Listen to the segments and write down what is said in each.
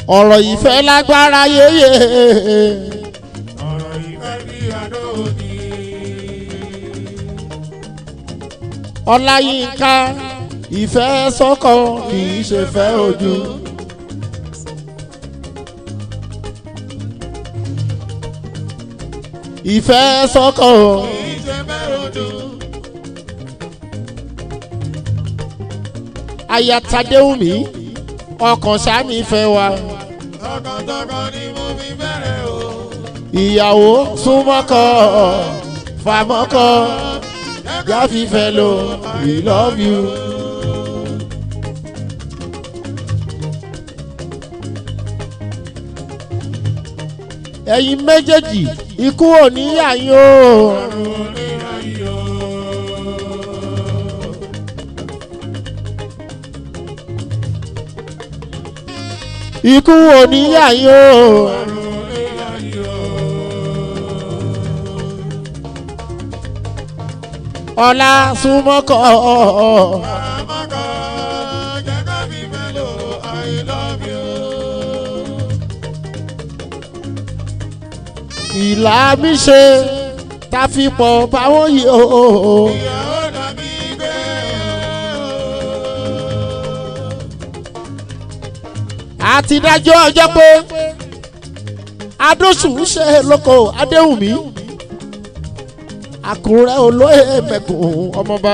ọ̀rọ̀ ìfẹ́ lágbára yéye. ọ̀rọ̀ ìfẹ́ bí àdó òní. Ọláyínká ìfẹ́ sọ́kọ kì í ṣe fẹ́ ojú. ìfẹ́ sọ́kọ kì í ṣe fẹ́ ojú. aya Tadéwùmí ọkàn sáni fẹ́ wa. tọkàntọkàn ni mo fi bẹ̀rẹ̀ o. ìyàwó súnmọ́kọ fàmọ́kọ jáfífẹ́ lò we love you. ẹ̀yin méjèèjì ikú ò ní yà yín o. àrùn oníyàyò. ikú ò ní yà yín o. àrùn oníyàyò. ọlá súnmọ́kọ àmọ́kọ́ jẹ́ ká fi fẹ́ lò I love you. ìlà mi ṣe tá fi pọ̀ báwọn yìí o. ìyàwó dàbí gbé àti dájọ́ ọjọ́ pé adóṣù ṣe lóko Adéwùmí Àkúrẹ́ olóyè mẹ́kùn ọmọba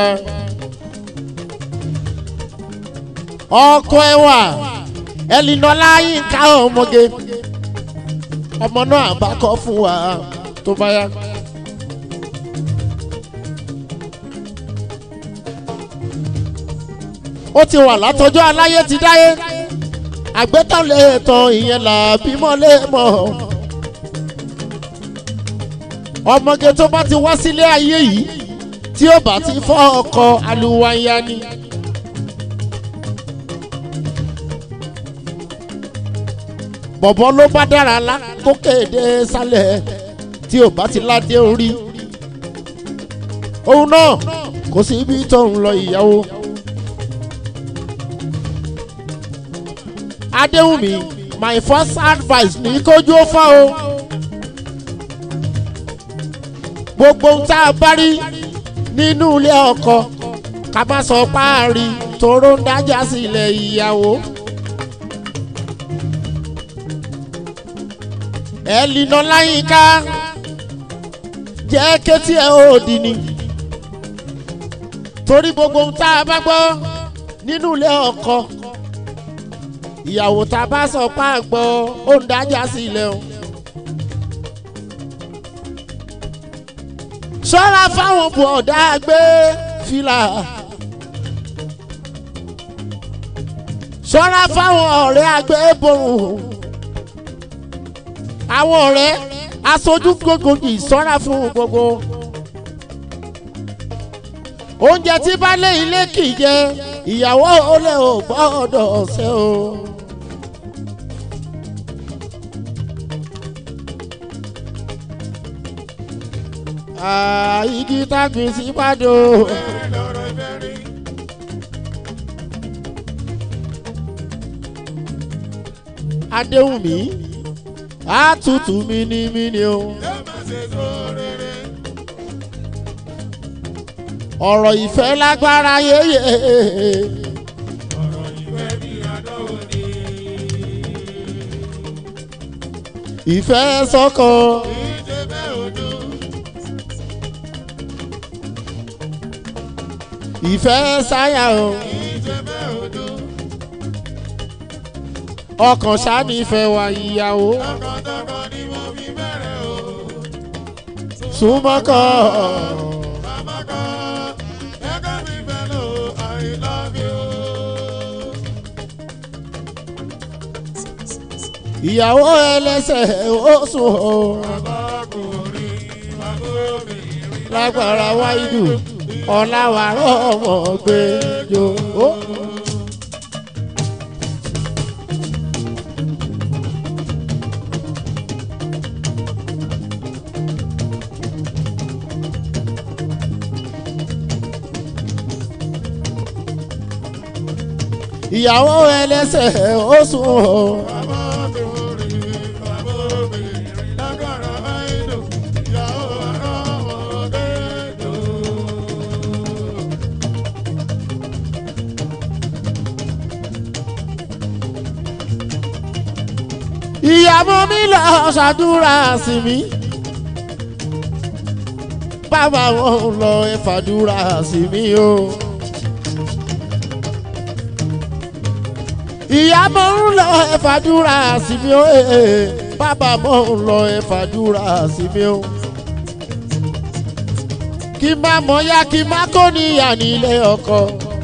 ọkọ ẹwà Ẹlínọlá Yínká ọmọge ọmọ náà bá kọ́ fún wa tó bá yá. ó ti wà látọjọ́ aláyé ti dáyé àgbétọ̀lẹ̀ tán ìyẹn là bímọ lé mọ́. ọmọge tó bá ti wá sílé ayé yìí tí ó bá ti fọ́ ọkọ àlùwàyà ni. bọ̀bọ̀ ló bá dára lá tó kéde sálẹ̀ tí ò bá ti ládé orí. òun náà kò sí ibi tó ń lọ ìyàwó. Adéwùmí my first advice ní kójú ó fọ́ o. gbogbo ohun tá a bá rí nínú ilé ọkọ ká má sọ páàrí toró ń dájà sílẹ̀ ìyàwó. Ẹlínọlá Yínká jẹ́ kétí ẹ̀ òdì ni torí gbogbo ohun tá a bá gbọ́ nínú ilé ọkọ ìyàwó tá a bá sọ páàgbọ́ ó ń dájà sílẹ̀ o. ṣọ́ra fáwọn bọ̀dá gbé fìlà. ṣọ́ra fáwọn ọ̀rẹ́ agbébọ̀rùn. àwọn ọ̀rẹ́ aṣojú gbogbogbì ṣọ́ra fún gbogbo. oúnjẹ tí baálé ilé kì í jẹ ìyàwó olè ò gbọ́dọ̀ ṣe o. igi tàbí sípàdó. Adéwùmí àtútù mímímí o. ọ̀rọ̀ ìfẹ́ lágbára yéye. ọ̀rọ̀ ìfẹ́ bí àdó òní. ìfẹ́ sọ́kọ. kì í ṣe fẹ́ ojú. ìfẹ́ sáyà o. kì í ṣe fẹ́ ojú. ọkàn sáni fẹ́ wá ìyàwó. tọkàntọkàn ni mo fi bẹ̀rẹ̀ o. súnmọ́kọ. àmọ́kọ́ jẹ́ ká fi fẹ́ lò I love you. ìyàwó ẹlẹ́sẹ̀ ó sùn o. Ọkùnrin, obìnrin, lágbára wáìdù ọ̀làwàrọ̀ ọmọ gbẹjọ. ìyàwó ẹlẹ́sẹ̀ ó sùn o. ìyàwó mi lọ ṣàdúrà sí mi bàbá wọn lọ ẹ fàdúrà sí mi o. ìyàwó ń lọ ẹ fàdúrà sí mi o bàbá wọn lọ ẹ fàdúrà sí mi o. kí má mọ̀ ya kí má kó níyà nílé ọkọ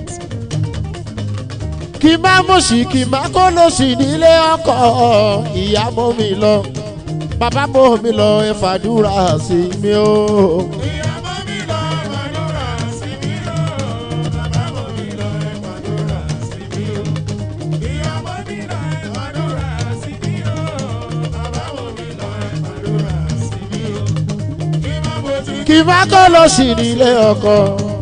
kí má mọ̀ sí kí má kó lọ sí nílé ọkọ ìyá mọ́ mi lọ bàbá mọ́ mi lọ ẹ fàdúrà sí mi o. ìyá mọ́ mi lọ ẹ fàdúrà sí mi o. bàbá mọ́ mi lọ ẹ fàdúrà sí mi o. ìyá mọ́ mi lọ ẹ fàdúrà sí mi o. bàbá mọ́ mi lọ ẹ fàdúrà sí mi o. kí má kó lọ sí nílé ọkọ.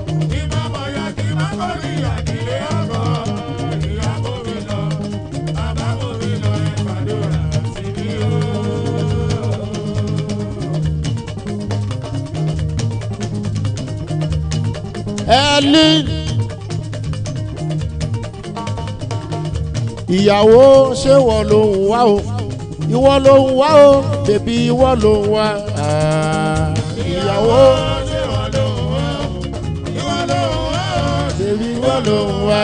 Ẹ̀lí ìyàwó ṣé wọ́n ló ń wá o ìwọ ló ń wá o bèbí ìwọ ló ń wá ìyàwó ṣé wọ́n ló ń wá o ìwọ ló ń wá o bèbí ìwọ ló ń wá.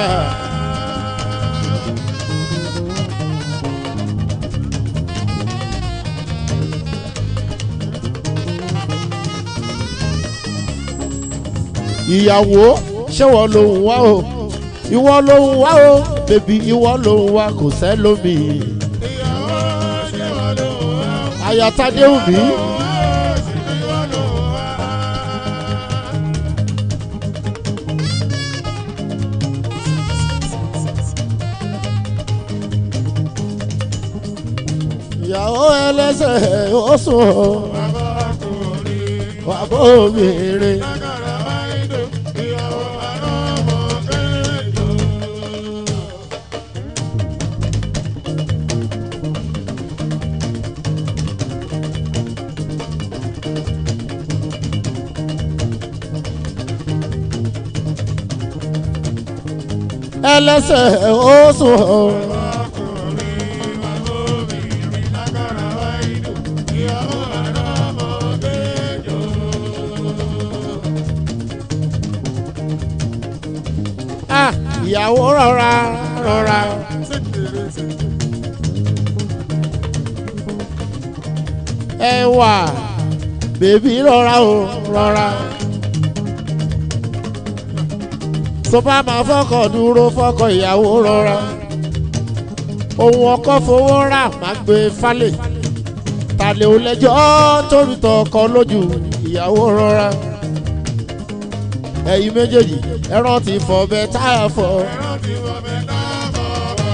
ìyàwó ṣé wọ́n ló ń wá o ìwọ ló ń wá o bèbí ìwọ ló ń wá kò sẹ́lómi. ìyàwó ṣé wọ́n ló ń wá o Ayatade Obi. ìwọ ló ń wá. ìyàwó ẹlẹ́sẹ̀ ó sùn o bàbá ọkùnrin wà bó obìnrin. lágàrà wáìdò ìyàwó àná ọmọ kẹjọ. ẹlẹ́sẹ̀ ó sùn o ọkùnrin bàbá obìnrin lágàrà wáìdò ìyàwó àná ọmọ kẹjọ. ìyàwó rọra rọra. ẹwà bèbí rọra o rọra. tó bá máa fọkọ dúró fọkọ ìyàwó rọra. ohun ọkọ fowó rà má gbé falẹ̀. tàlẹ́ ò lẹ́jọ́ torí tọkọ lójú ìyàwó rọra. ẹ̀yin méjèèjì ẹran ti fọ̀ bẹ́ẹ̀ tá a fọ̀. ẹ̀rọ ti wọ mẹ́ta bọ̀.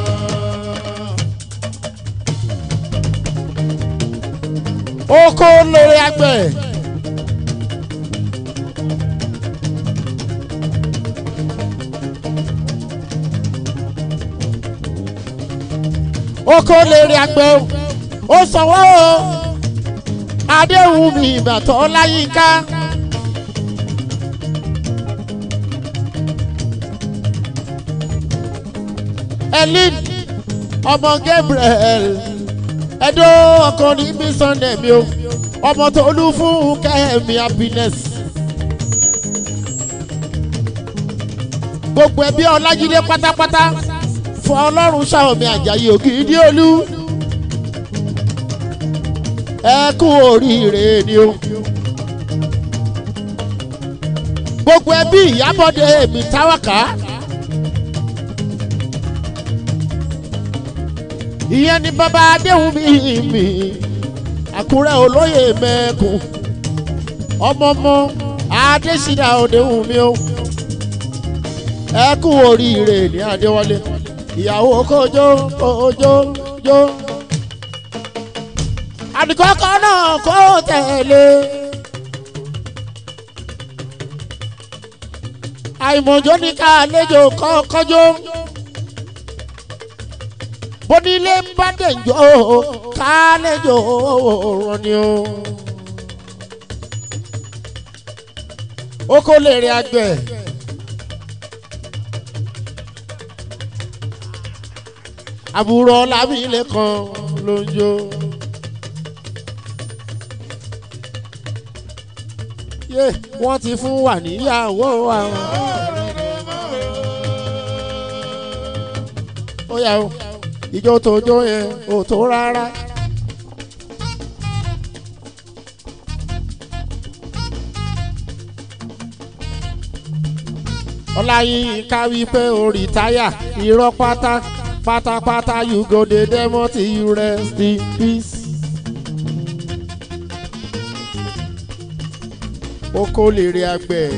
oko lórí àgbẹ̀. oko lórí àgbẹ̀ ó sanwó o Adéwùmí Ìbàtàn Ọláyínká. Elin ọmọ Gabriel ẹdọ ọkọ ní bí Sunday mi o ọmọ tó lù fún kẹ́hẹ̀mí happiness. gbogbo ẹbí Ọlájídé pátápátá fún Ọlọ́run Ṣàomi Àjàyí Ògìdìolú ẹ kú oríire ni o. gbogbo ẹbí Ìyábọ̀dé mi táwàká. ìyẹn ni bàbá Adéwùmí mi Àkúrẹ́ olóyè mẹ́kùn ọmọọmọ Adésínà Adéwùmí o ẹ kú oríire ní Adéwọlé ìyàwó kójó kójó jó àdìkọ́kọ́ náà kó tẹ̀lé àìmọ̀jọ́ ní ká àlejò kọ́kọ́jó. Bonile Badenjo Kalejo Ronio Oko lèrè àgbẹ̀. Àbúrò Ọlámilẹ́kan ló ń jó. yé wọ́n ti fún wa níyàwó wa. ó yá o ìjó tó jó yẹn ò tó rárá. Ọláyínká wípé o rìtáyà irọ́ pátápátá you go dey demo till you rest in peace. Oko lèrè àgbẹ̀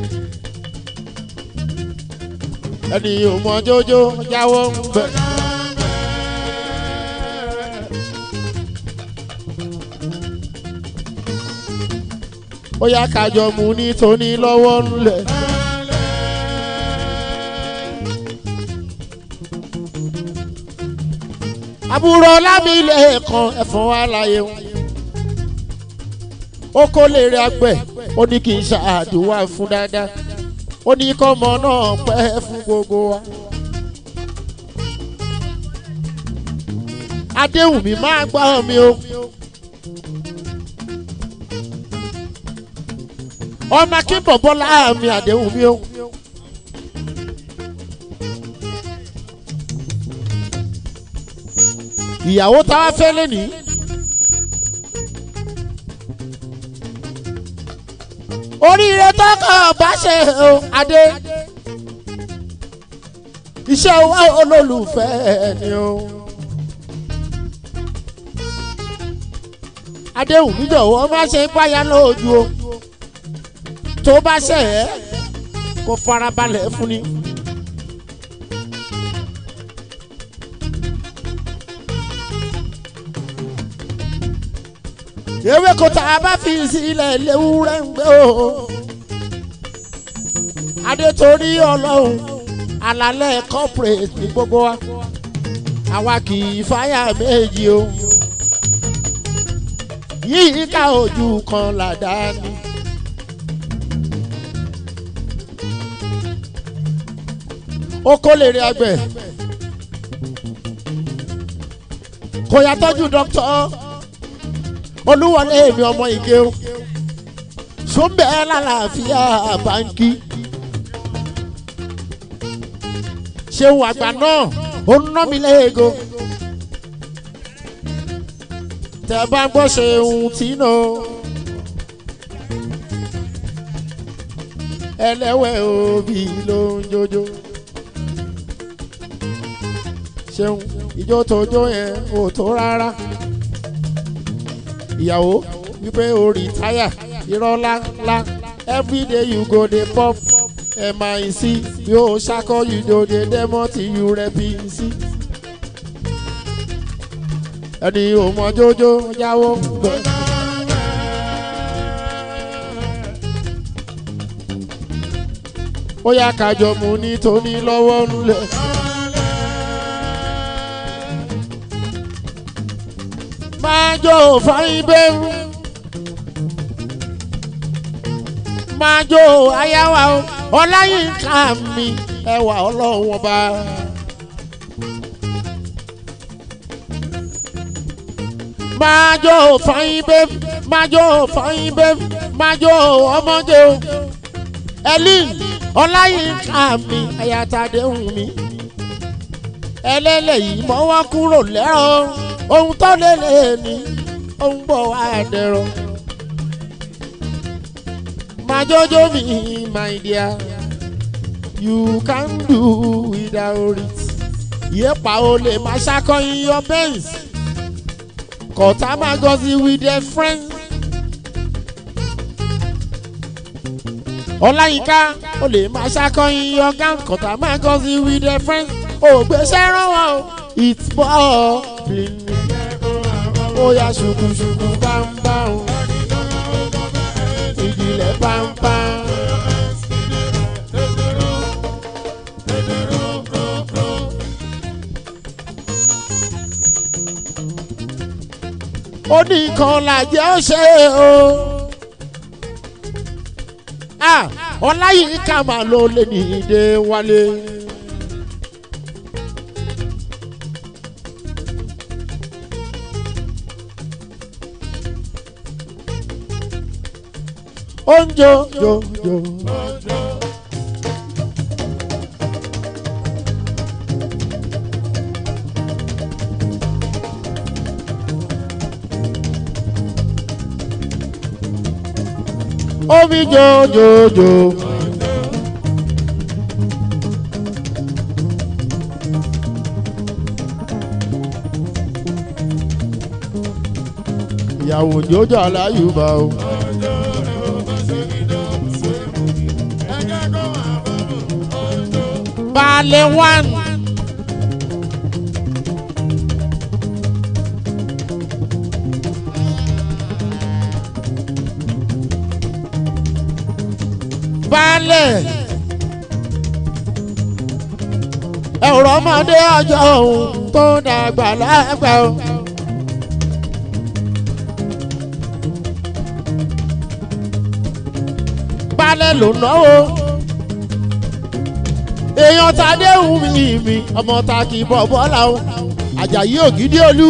ẹni ò mọ jójó jáwọ́ ń bẹ̀. Ó yá kájọ mú ní tóní lọ́wọ́ ńlẹ̀. Àbúrò Lámilẹ̀ kan ẹ̀fọn wa láyé wọn. Ó kó lèrè àgbẹ̀ ó ní kí n ṣàdúrà fún dáadáa ó ní kọ́mọ náà pẹ́ fún gbogbo wa. Adéwùmí máa gbọ́ mi o. Ọmọ Akínbọ̀ Bọ́lá mi Adéwùmí o. Ìyàwó tá a fẹ́ lẹ́nìí. Oríire tọkọ bá ṣe o Adé. Iṣẹ́ owó olólùfẹ́ ni o. Adéwùmí jọ̀wọ́ má ṣe páyà lójú o. Tó bá ṣe ẹ́ kó farabalẹ̀ fún ni. Ewé kò tá a bá fi sílẹ̀ léwúrẹ́ ń gbé o. Adé torí Ọlọ́run alálẹ̀ corporate ní gbogbo wa. Àwa kì í fáyà méjì o. Yìí ká ojú kan làdá ni. Ó kó lèrè àgbẹ̀. Kò yà tọ́jú dókítà. Olúwọlé èmi ọmọ Ìgè o. Sọ́nbẹ́ lálàáfíà báńkì. Ṣéun àgbà náà ó ń ná mi léego. Tẹ́ bá gbọ́ Ṣéun tí nà. Ẹlẹ́wẹ̀ òbí ló ń jójó. Ṣéun ìjó tó jó yẹn ò tó rárá. Ìyàwó wípé o rìtáyà irọ́ ńlá everyday you go dey pop mic yóò ṣakọ you go dey demo till you rẹpc. Ẹni ò mọ jójó jáwọ́ gbọ́. Ó yá kájọ mú ní tóní lọ́wọ́ ńlẹ̀. Máa jó fáyín bẹ́rù. Máa jó ayáwa o. Ọláyínká mi ẹwà Ọlọ́run ọba. Máa jó fáyín bẹ́rù. Máa jó fáyín bẹ́rù. Máa jó ọmọge o. Ẹlín Ọláyínká mi Ayátadéwùmí. Ẹlẹ́lẹ̀ yìí mọ́ wá kúrò lẹ́rọ̀. Ohun tó lélẹ̀ ní ohun bọ̀ wá dẹ̀rọ̀. Máa jójó mi my dear, you can do without it. Yépa o lè máa ṣàkọyìn your bends. Kọ̀tà máa gọ́sí with their friends. Ọláyínká o lè máa ṣàkọyìn your gang. Kọ̀tà máa gọ́sí with their friends. Ògbésẹ́ rán wọn o. It's ball bling. Ó yá ṣùkùṣùkù bámbám. Ìjìnlẹ̀ bámbám. Ó ní nǹkan làjẹ́ ó ṣe o. Ọláyínká máa ló lé ní ìdè wálé. ó ń jó jó jó. Omi jó jó jó. Ìyàwó jòjò aláyùbá o. Balẹ̀ one. Balẹ̀. Ẹ̀rọ ọmọdé ọjọ́ òun tó dàgbà lágbà o. Balẹ̀ ló náwó. Èèyàn tàdé wù mí ọmọ ta kì í bọ̀ bọ́lá o. Àjàyí Ògìdì Olú.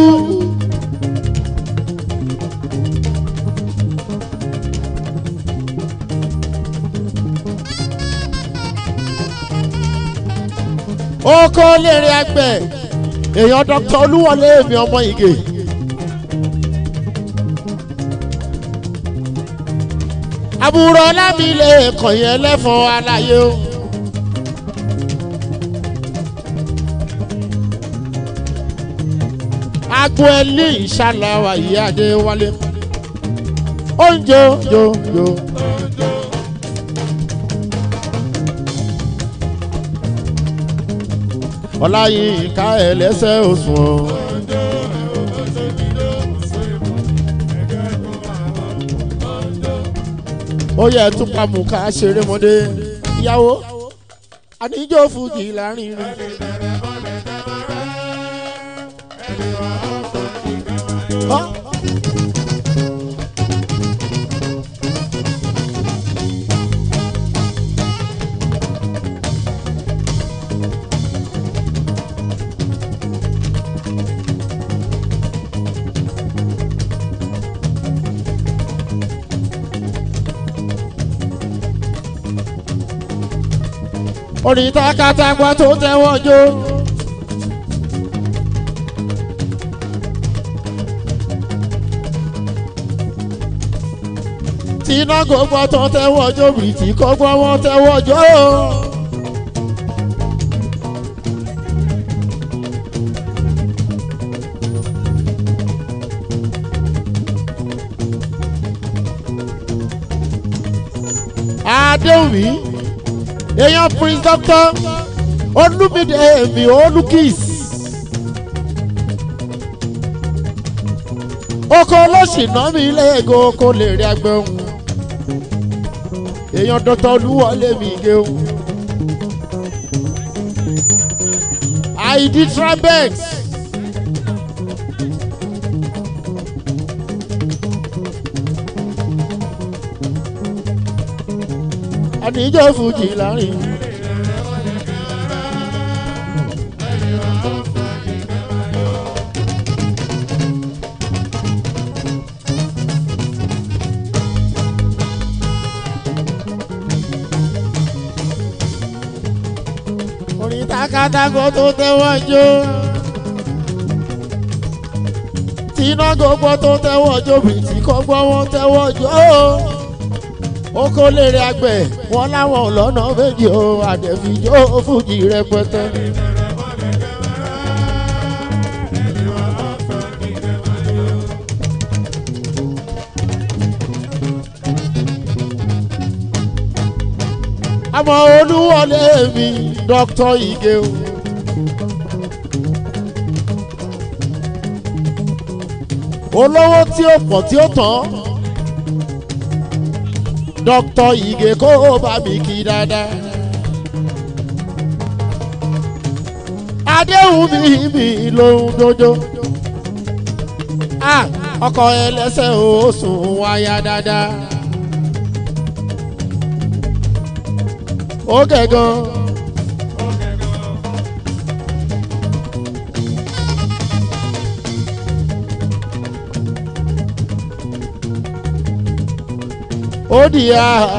Oko lèrè àgbẹ̀. Èèyàn Dr. Olúwọlé mi ọmọ Ìgè. Àbúrò Lámìlẹ̀ ẹ̀kọ́ yẹn lẹ́fọ̀ọ́ aláyé o. Agbo ẹlí ìṣàlàwà ìyá Adéwálé. Ó ń jó jó jó. Ọláyínká ẹlẹ́sẹ̀ òsùn. Ó yẹ tún pamọ́ ká ṣeré mọ́dé. Ìyàwó àníjó fújì láàrin rẹ̀. Orin takatagbà tó tẹ́wọ́ jó. Tíná gbogbo tó tẹ́wọ́ jó bìrìtì kọ́gbọ́n wọn tẹ́wọ́ jó. Adéwì. Èèyàn Prince Doctor Olúmídé èmi Olúkìs. Oko olóṣìná mi lẹ́ẹ̀gọ́ oko lè rí agbẹ̀hún. Èèyàn Dr. Olúwọlé mi gẹ̀hún. Àìdí Trabex. Àníjó fújì láàrin. Orin takatago tó tẹ́wọ́ jó. Tíná gbogbo tó tẹ́wọ́ jó bìtì kọ́gbọ́n wọn tẹ́wọ́ jó. Oko lèrè àgbẹ̀ wọn láwọn lọ́nà méjì o àdẹ̀fíjó fújì rẹpẹtẹ. Àmọ́ Olúwọlé mi Dr. Ìgè o. Olówó tí ó pọ̀ tí ó tán. Dr. Ìgè kó bá mi kí dáadáa. Adéhùn mi lóhun dojo. Ọkọ ẹlẹ́sẹ̀ ó sùn wáyà dáadáa. Ó gẹ̀gàn. Oh dear.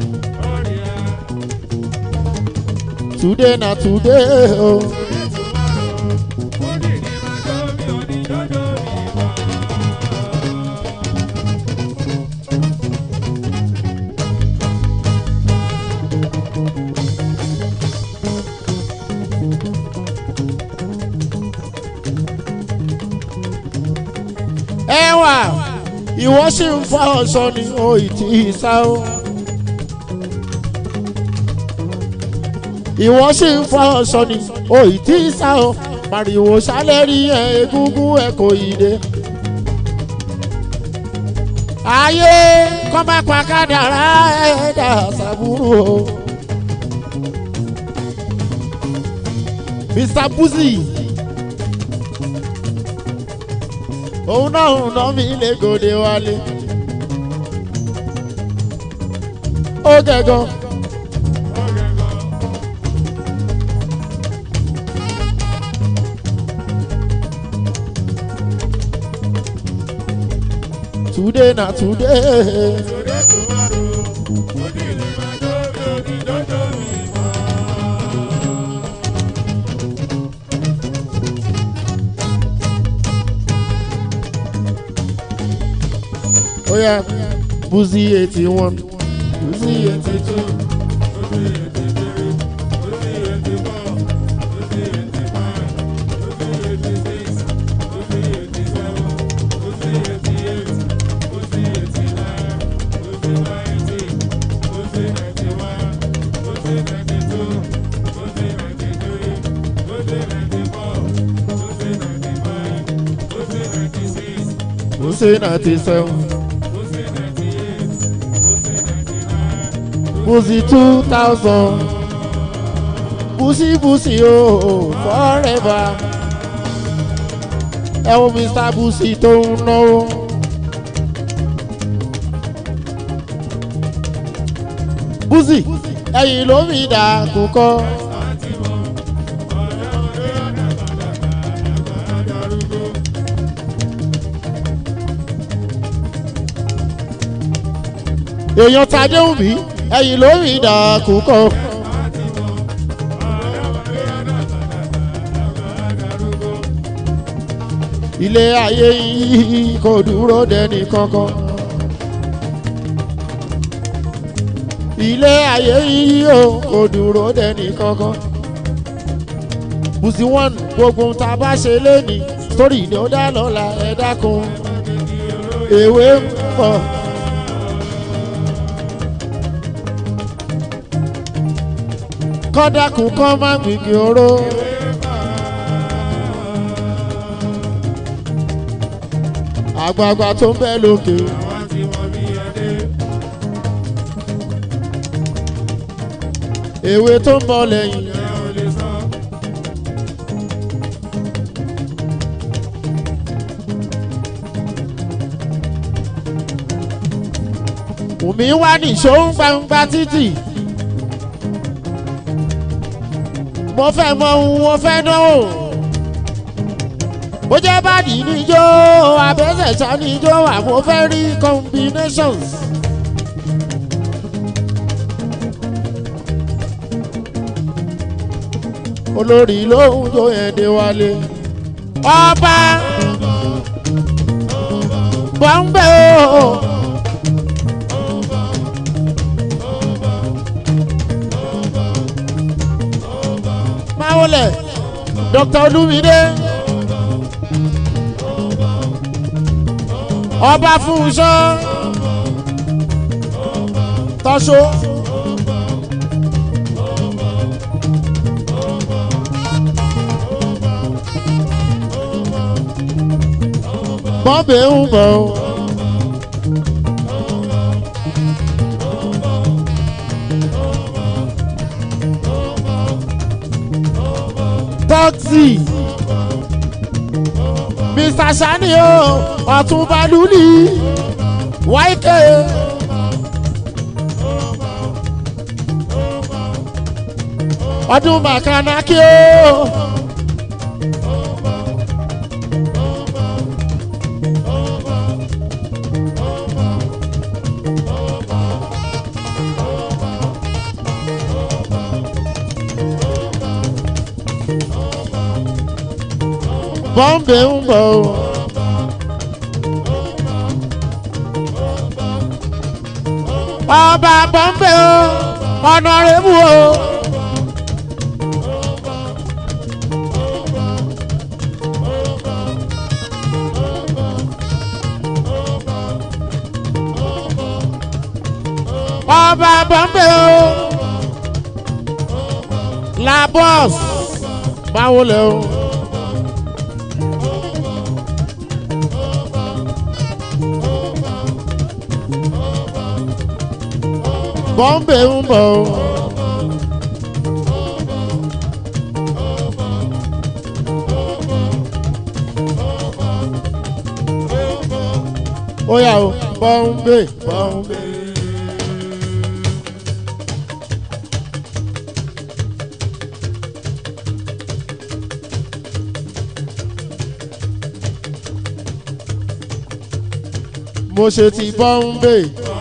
Today na today. Oh. Ẹwà ìwọ sì ń fa ọ̀sán ni o ìtì ìsá o. Ìwọ sì ń fa ọ̀sán ni o ìtì ìsá o. Màrìwò sálẹ̀ rí ẹ egúngún ẹ kò yí dé. Ayé kọ́ máa pa kádàrá ẹ̀dá sàbúrò o. Mr. Buzzy. Òun náà ń ná mi lé gòdè wálé. Ó gẹ̀gàn. Today na today. Oh yeah, Buzzy 81, Buzzy 82, Buzzy 83, Buzzy 84, Buzzy 85, Buzzy 86, Buzzy 87, Buzzy 88, Buzzy 89, Buzzy 90, Buzzy 91, Buzzy 92, Buzzy 93, Buzzy 94, Buzzy 95, Buzzy 96, Buzzy 97. Buzzy 2000, Buzzy oh forever. Ẹ wo Mr. Buzzy tó ń náwó. Buzzy ẹ̀yìn ló mi dà kúkọ́. Èèyàn tàdé wù mí. Ẹ̀yìn lórí ìdàkúkọ. Ilé ayé yìí kò dúró dẹni kankan. Ilé ayé yìí kò dúró dẹni kankan. Buzzy one gbogbo tá a bá ṣe lénìí sórí ni ó dá lọ́la ẹ dákun. Èwe ń bọ̀. Kọ́dákùn kọ́ máa ń gbìgbì oró. Àgbààgbà tó ń bẹ lókè. Èwe tó ń bọ̀ lẹ́yìn. Wùmí wá nìṣó ń gbangba títì. Mo fẹ́ mọ ohun mo fẹ́ náwó. Bó jẹ́ báàdì níjó abẹ́sẹ̀sá níjó wà mo fẹ́ rí combinations. Olórí ló ń jó ẹ̀dẹ̀ wálé. Ọba bọ́m̀bẹ́ o. Máwọlẹ̀ Dr. Olúmídé. Ọba Fúnṣọ́ Tọ́ṣó. Bọ́m̀bẹ́ ń bọ̀. Toxi Mr. Sani o Ọ̀túnba Lúlì YK ọdún Makanaki o bọ́m̀bé ń bọ̀ o. ọba bọ́m̀bé o ọ̀nàrẹ́bù o. ọba bọ́m̀bé o. la boss báwo lẹ o. bọ́m̀bé ń bọ̀ o. ó yá o bọ́m̀bé bọ́m̀bé. mo ṣe ti bọ́m̀bé.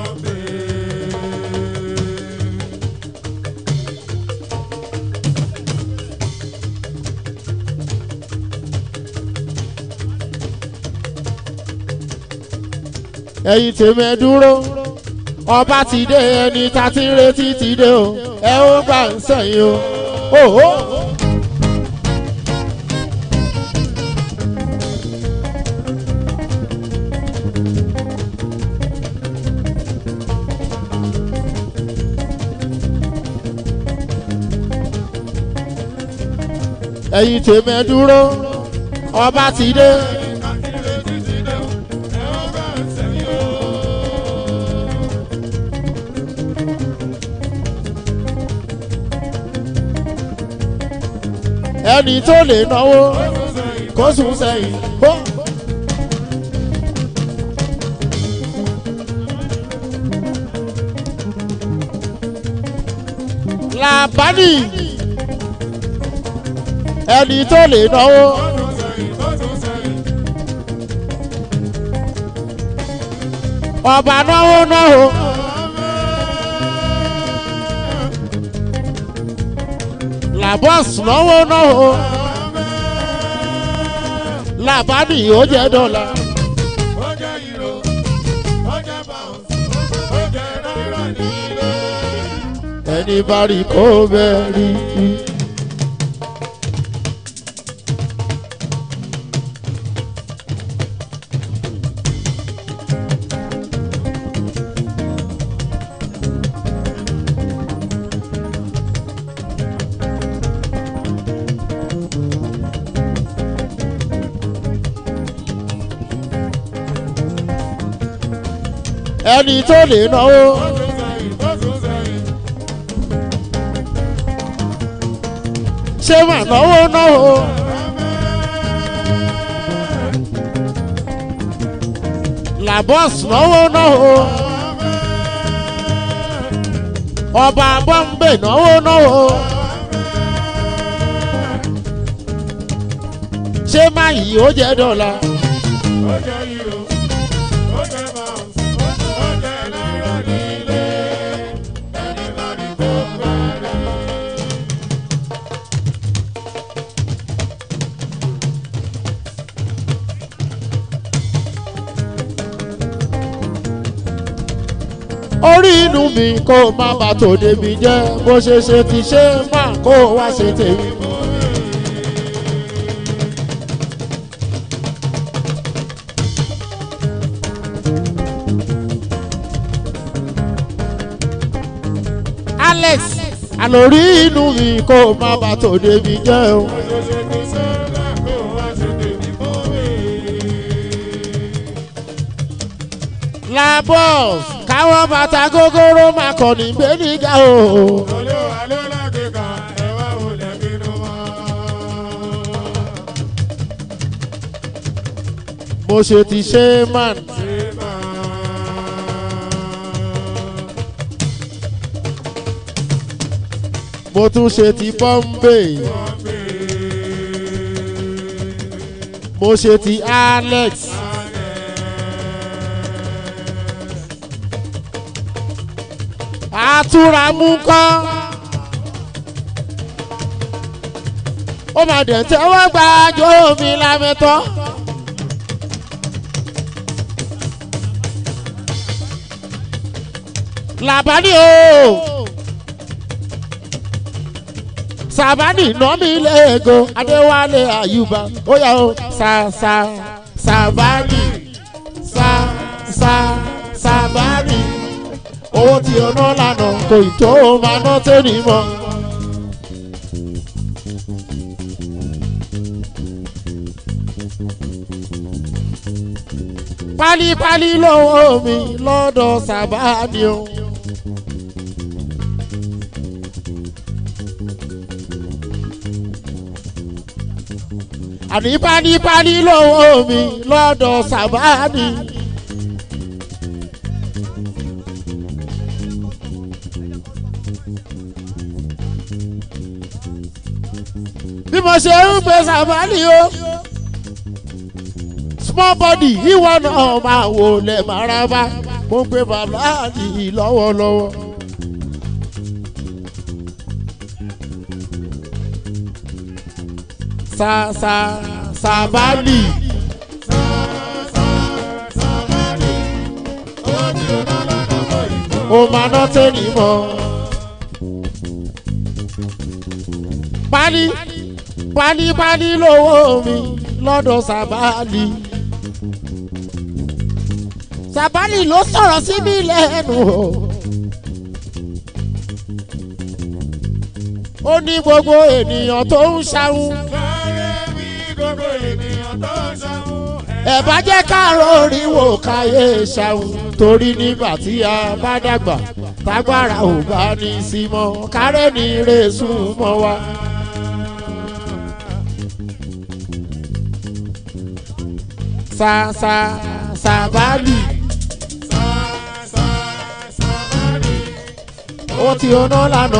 ẹ̀yin tèmi ẹ dúró ọba ti dé ẹni tá ti ń retí ti dé o ẹ ó gbà ń sẹ́yìn o. òhó. ẹ̀yin tèmi ẹ dúró ọba ti dé. ẹni tó lè náwó kó sùn sẹ́yìn. làbádì ẹni tó lè náwó. ọba náwó náwó. làbọ́s náwó náwó. làbádì ó jẹ́ dọ́là. ó jẹ́ euro ó jẹ́ pounds ó jẹ́ náírà nílé. ẹni bá rí kó bẹ́ẹ̀ rí. ẹni tó lè náwó. ṣé mà náwó náwó. làbọ́s náwó náwó. ọba bọ́m̀bé náwó náwó. ṣé má yìí ó jẹ́ dọ́là. ó jẹ́ euro ó jẹ́ pounds ó jẹ́ náírà nílé. ẹni bá rí kó bá rí. orí inú mi kó má bà tòde mi jẹ́ bó ṣe ṣe ti ṣe má kó wá ṣe tèmi. Alex àlórí inú mi kó má bà tòde mi jẹ́ o. Labos káwọn bàtà gógóró máa kọ̀ ní gbẹ́nìgà o. olúwa ló lágbèéká ẹ wá wọlé bínú mọ́. mo ṣe ti ṣe man. mo tún ṣe ti Bọ́m̀bé. mo ṣe ti Alex. àtúramú kọ́. ó máa dẹ̀ tẹ́wọ́ gba àjò mi lámẹ́tọ́. Làbádì o Sàbádì ná mi lẹ́ẹ̀gọ́ Adéwálé Àyùbá ó yá o Sàbádì Sàbádì owó tí o ná lánàá kò ì tó máa ná tẹ́nì mọ́. Pálípálí lówó mi lọ́dọ̀ Sàbádì o. Àní pálípálí lówó mi lọ́dọ̀ Sàbádì. Bí mo ṣe ń pe Sàbádì o. Small body ìwọ náà máa wò lẹ̀ máraba mo gbé bàbá àdì lọ́wọ́lọ́wọ́. Sàbádì. O máa ná tẹ́nì mọ́. Pálí lówó mi lọ́dọ̀ Sàbádì. Sàbádì ló sọ̀rọ̀ sí mi lẹ́nu o. Ó ní gbogbo ènìyàn tó ń ṣàwọn. Ẹ bá jẹ́ káàró oríwò káyé ṣàwọn. Torí nígbà tí a bá dàgbà tágbára ò bá ní sí mọ́ kárẹ́ ní rèésùn mọ́ wa. Sàbádì. Ó ti ọ̀nà lánàá.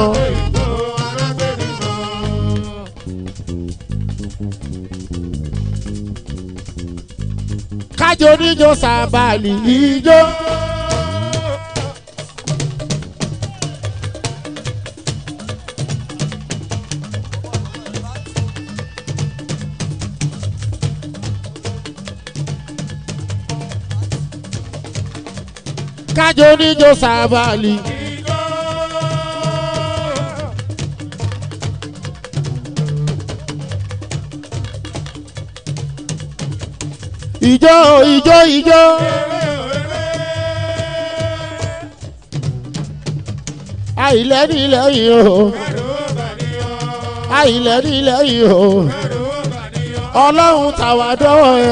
Kájọ níjọ Sàbádì ijó. Kájọ níjọ Sàbádì. Ijó. Àìlẹ́ni lẹ́yìn o. Àìlẹ́ni lẹ́yìn o. Ọlọ́run tàwa dọ́wọ́ ẹ.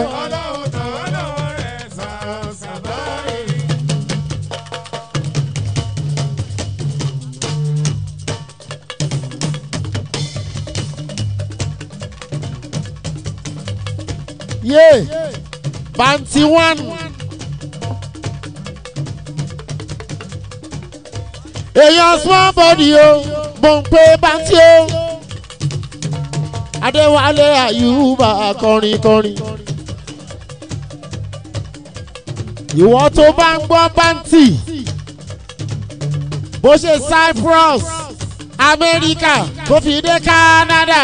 Yeah. Banty one. Èèyàn small body o, mo ń pè Banty o. Adéwálé Àyùbá kọrin. Ìwọ tó bá ń gbọ́ Banty, bó ṣe Cyprus, Amẹ́ríkà, tó fi dé Canada.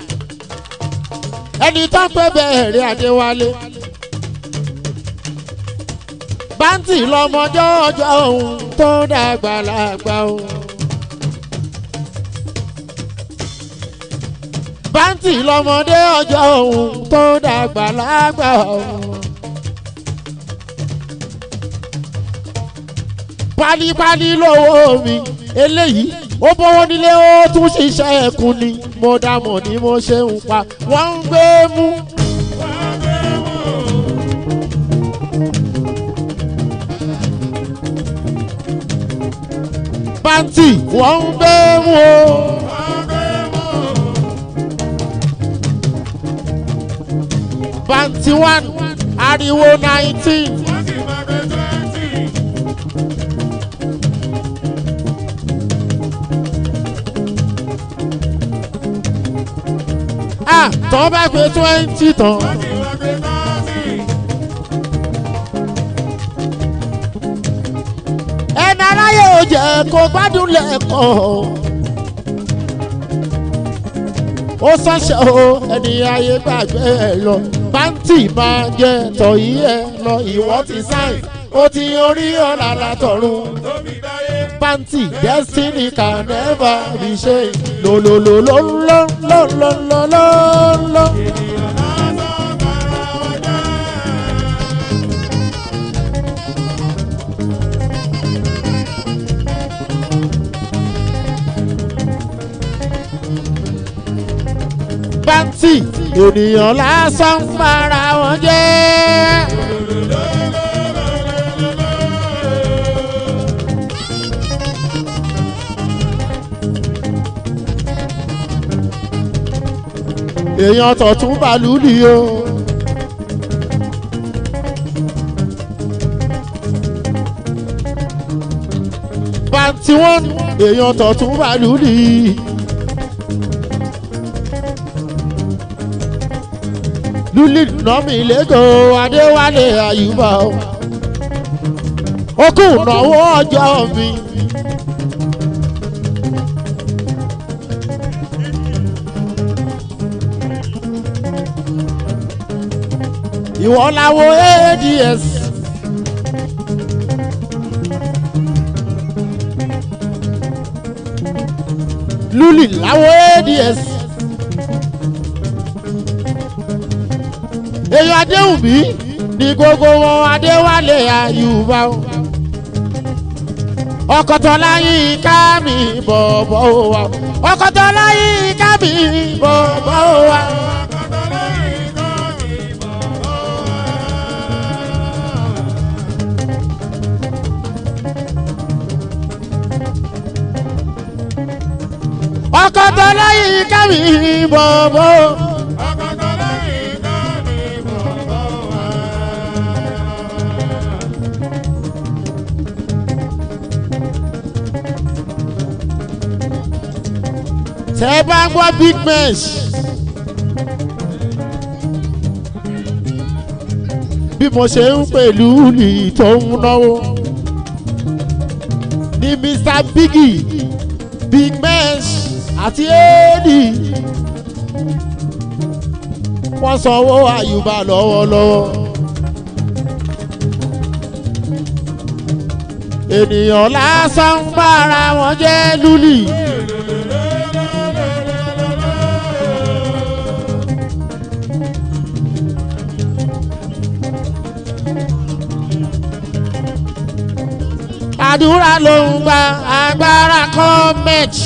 Ẹni tó ń pè bẹ̀rẹ̀ Adéwálé. Banty lọmọjọ́ ọjọ́ òun tó dàgbà lágbà o. Banty lọmọdé ọjọ́ òun tó dàgbà lágbà o. Pálípálí lówó mi eléyìí ó bọ́wọ́ nílé ó tún ṣiṣẹ́ ẹ̀kún ni mo dámọ̀ ni mo ṣe ń pa wọ́n ń gbé mú. Banty wọ́n ń gbé mú o. Banty one ariwo 19. Tọ́ bá gbé 20 tán. Ẹni aráyé ò jẹ́ kó gbádùn lẹ́kọ̀ọ́. ó ṣàṣẹ o ẹni ayé gbàgbé ẹ lọ pàǹtì máa jẹ tọ̀yí ẹ lọ ìwọ ti sáìn ó ti orí ọ̀la látọ̀run pàǹtì destiny can never be changed lolololololololololo. pàǹtì ènìyàn lásán ń para wọn jẹ́. èèyàn tọ̀tún bàlú ni o. pàǹtí wọn èèyàn tọ̀tún bàlú ni. lúlì nọ́mì lẹ́kọ̀ọ́ adéwálé àyùbá o. ó kù náwó ọjọ́ mi. ìwọ làwọ ads lúlì làwọ ads èèyàn adéhùnmí ní gbogbo wọn adéwálé àyùbá ọkọ̀tọ̀lá yìí ká mi bọ̀bọ̀ wa ọkọ̀tọ̀lá yìí ká mi bọ̀bọ̀ wa. ọkọ̀tọ̀lá yìí ká mi bọ̀bọ̀. tẹ́ bá gbọ́ big mesh bí mo ṣe ń pẹ̀lú ní tó ń náwó ní Mr Biggie big mesh àti éèdì wọ́n sanwó àyùbá lọ́wọ́lọ́wọ́ ènìyàn lásán ń bára wọn jẹ́ lúlì. àdúrà ló ń gba agbára kan mẹ́jì.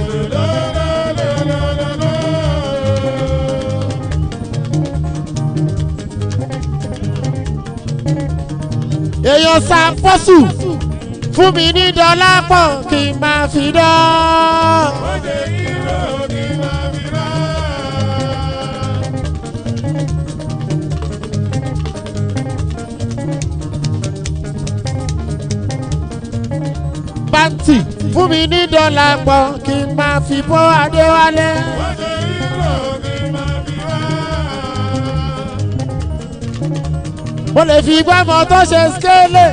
èèyàn ṣàpọ̀sù fún mi ní dọ́là pọ̀ kí n máa fi dán. pàǹtì fún mi ní dọ́là pọ̀ kí n máa fi bọ́ adéwálé. mo lè fi gbọ́mọ tó ṣe skélé.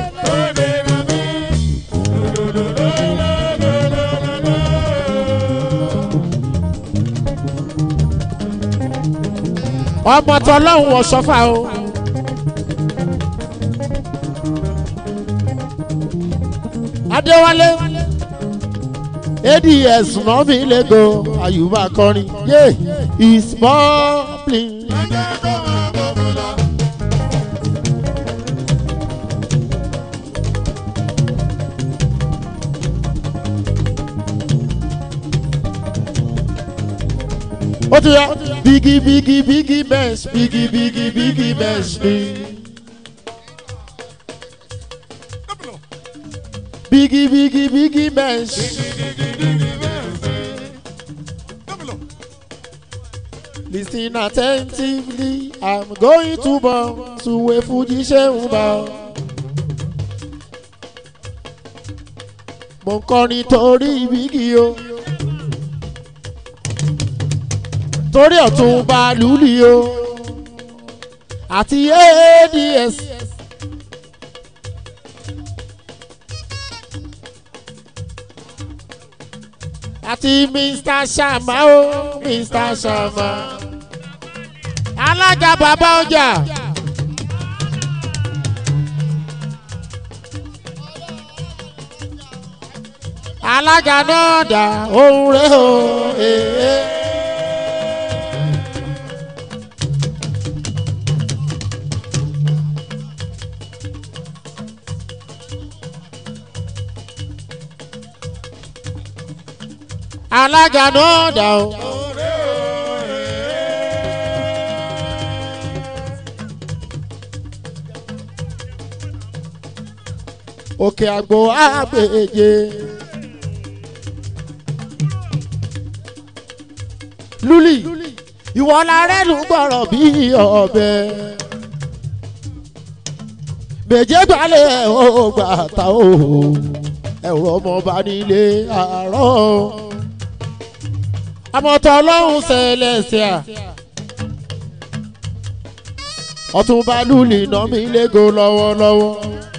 ọmọ tọlọ́hún ọ̀ṣọ́fà o. adéwálé ads náà mi lẹ́gọ̀ àyùbá kọrin yé ìsmọ́ọ̀plì. ó ti yá bigi bigi bigi bench bigi bigi bigi bench ni. bigi bigi bigi bench. Listen attentively, I'm going to bow to a Fuji Shemba. Mo ń kọrin torí Biggie o. Torí Ọ̀túnba Lúlì o. Àti ads. àti Mr. Shama o Mr. Shama alága bàbá ọjà. alága náà dà ohun rẹ̀ o. alága náà dà o. òkè àgbò àgbèjè. lúlì ìwọ la rẹ́nu gbọ́rọ̀ bí ọbẹ̀. bèjé gbalẹ̀ ó gbàtà ó ẹ̀rọ ọmọọba nílé àárọ̀. àmọ̀tọ́ ọlọ́run Celestia ọ̀túnba lúlì nà mí lẹ́gọ̀ lọ́wọ́lọ́wọ́.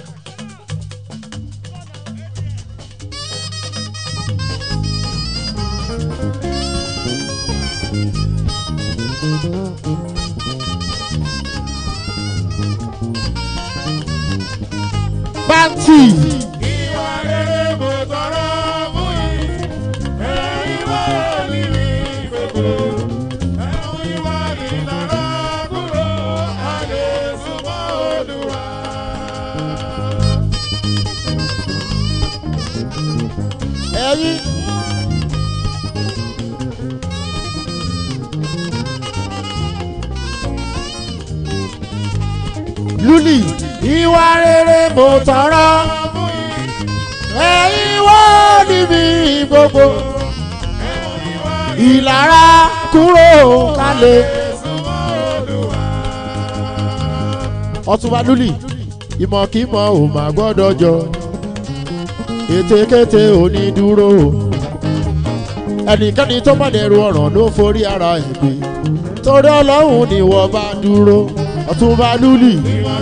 Banti. Ìwà rere mo tọrọ fún yìí, ẹ̀yin wá ní mi gbogbo. Ẹ̀rù ìwà ìlara kúrò, a lè súnmọ́ Olúwa. Ẹ̀yin. Lúlì. Ìwà rere mo tọrọ ẹ̀yin wá níbi gbogbo ìlara kúrò kálẹ̀. Ọ̀túnba Lúlì ìmọ̀kímọ̀ ò má gbọ́dọ̀ jọ ètekéte onídúró ẹnikẹ́ni tó bá dẹrù ọ̀ràn ló forí ara ẹ̀ gbé torí Ọlọ́run ni wọ́n bá dúró. Ọ̀túnba Lúlì.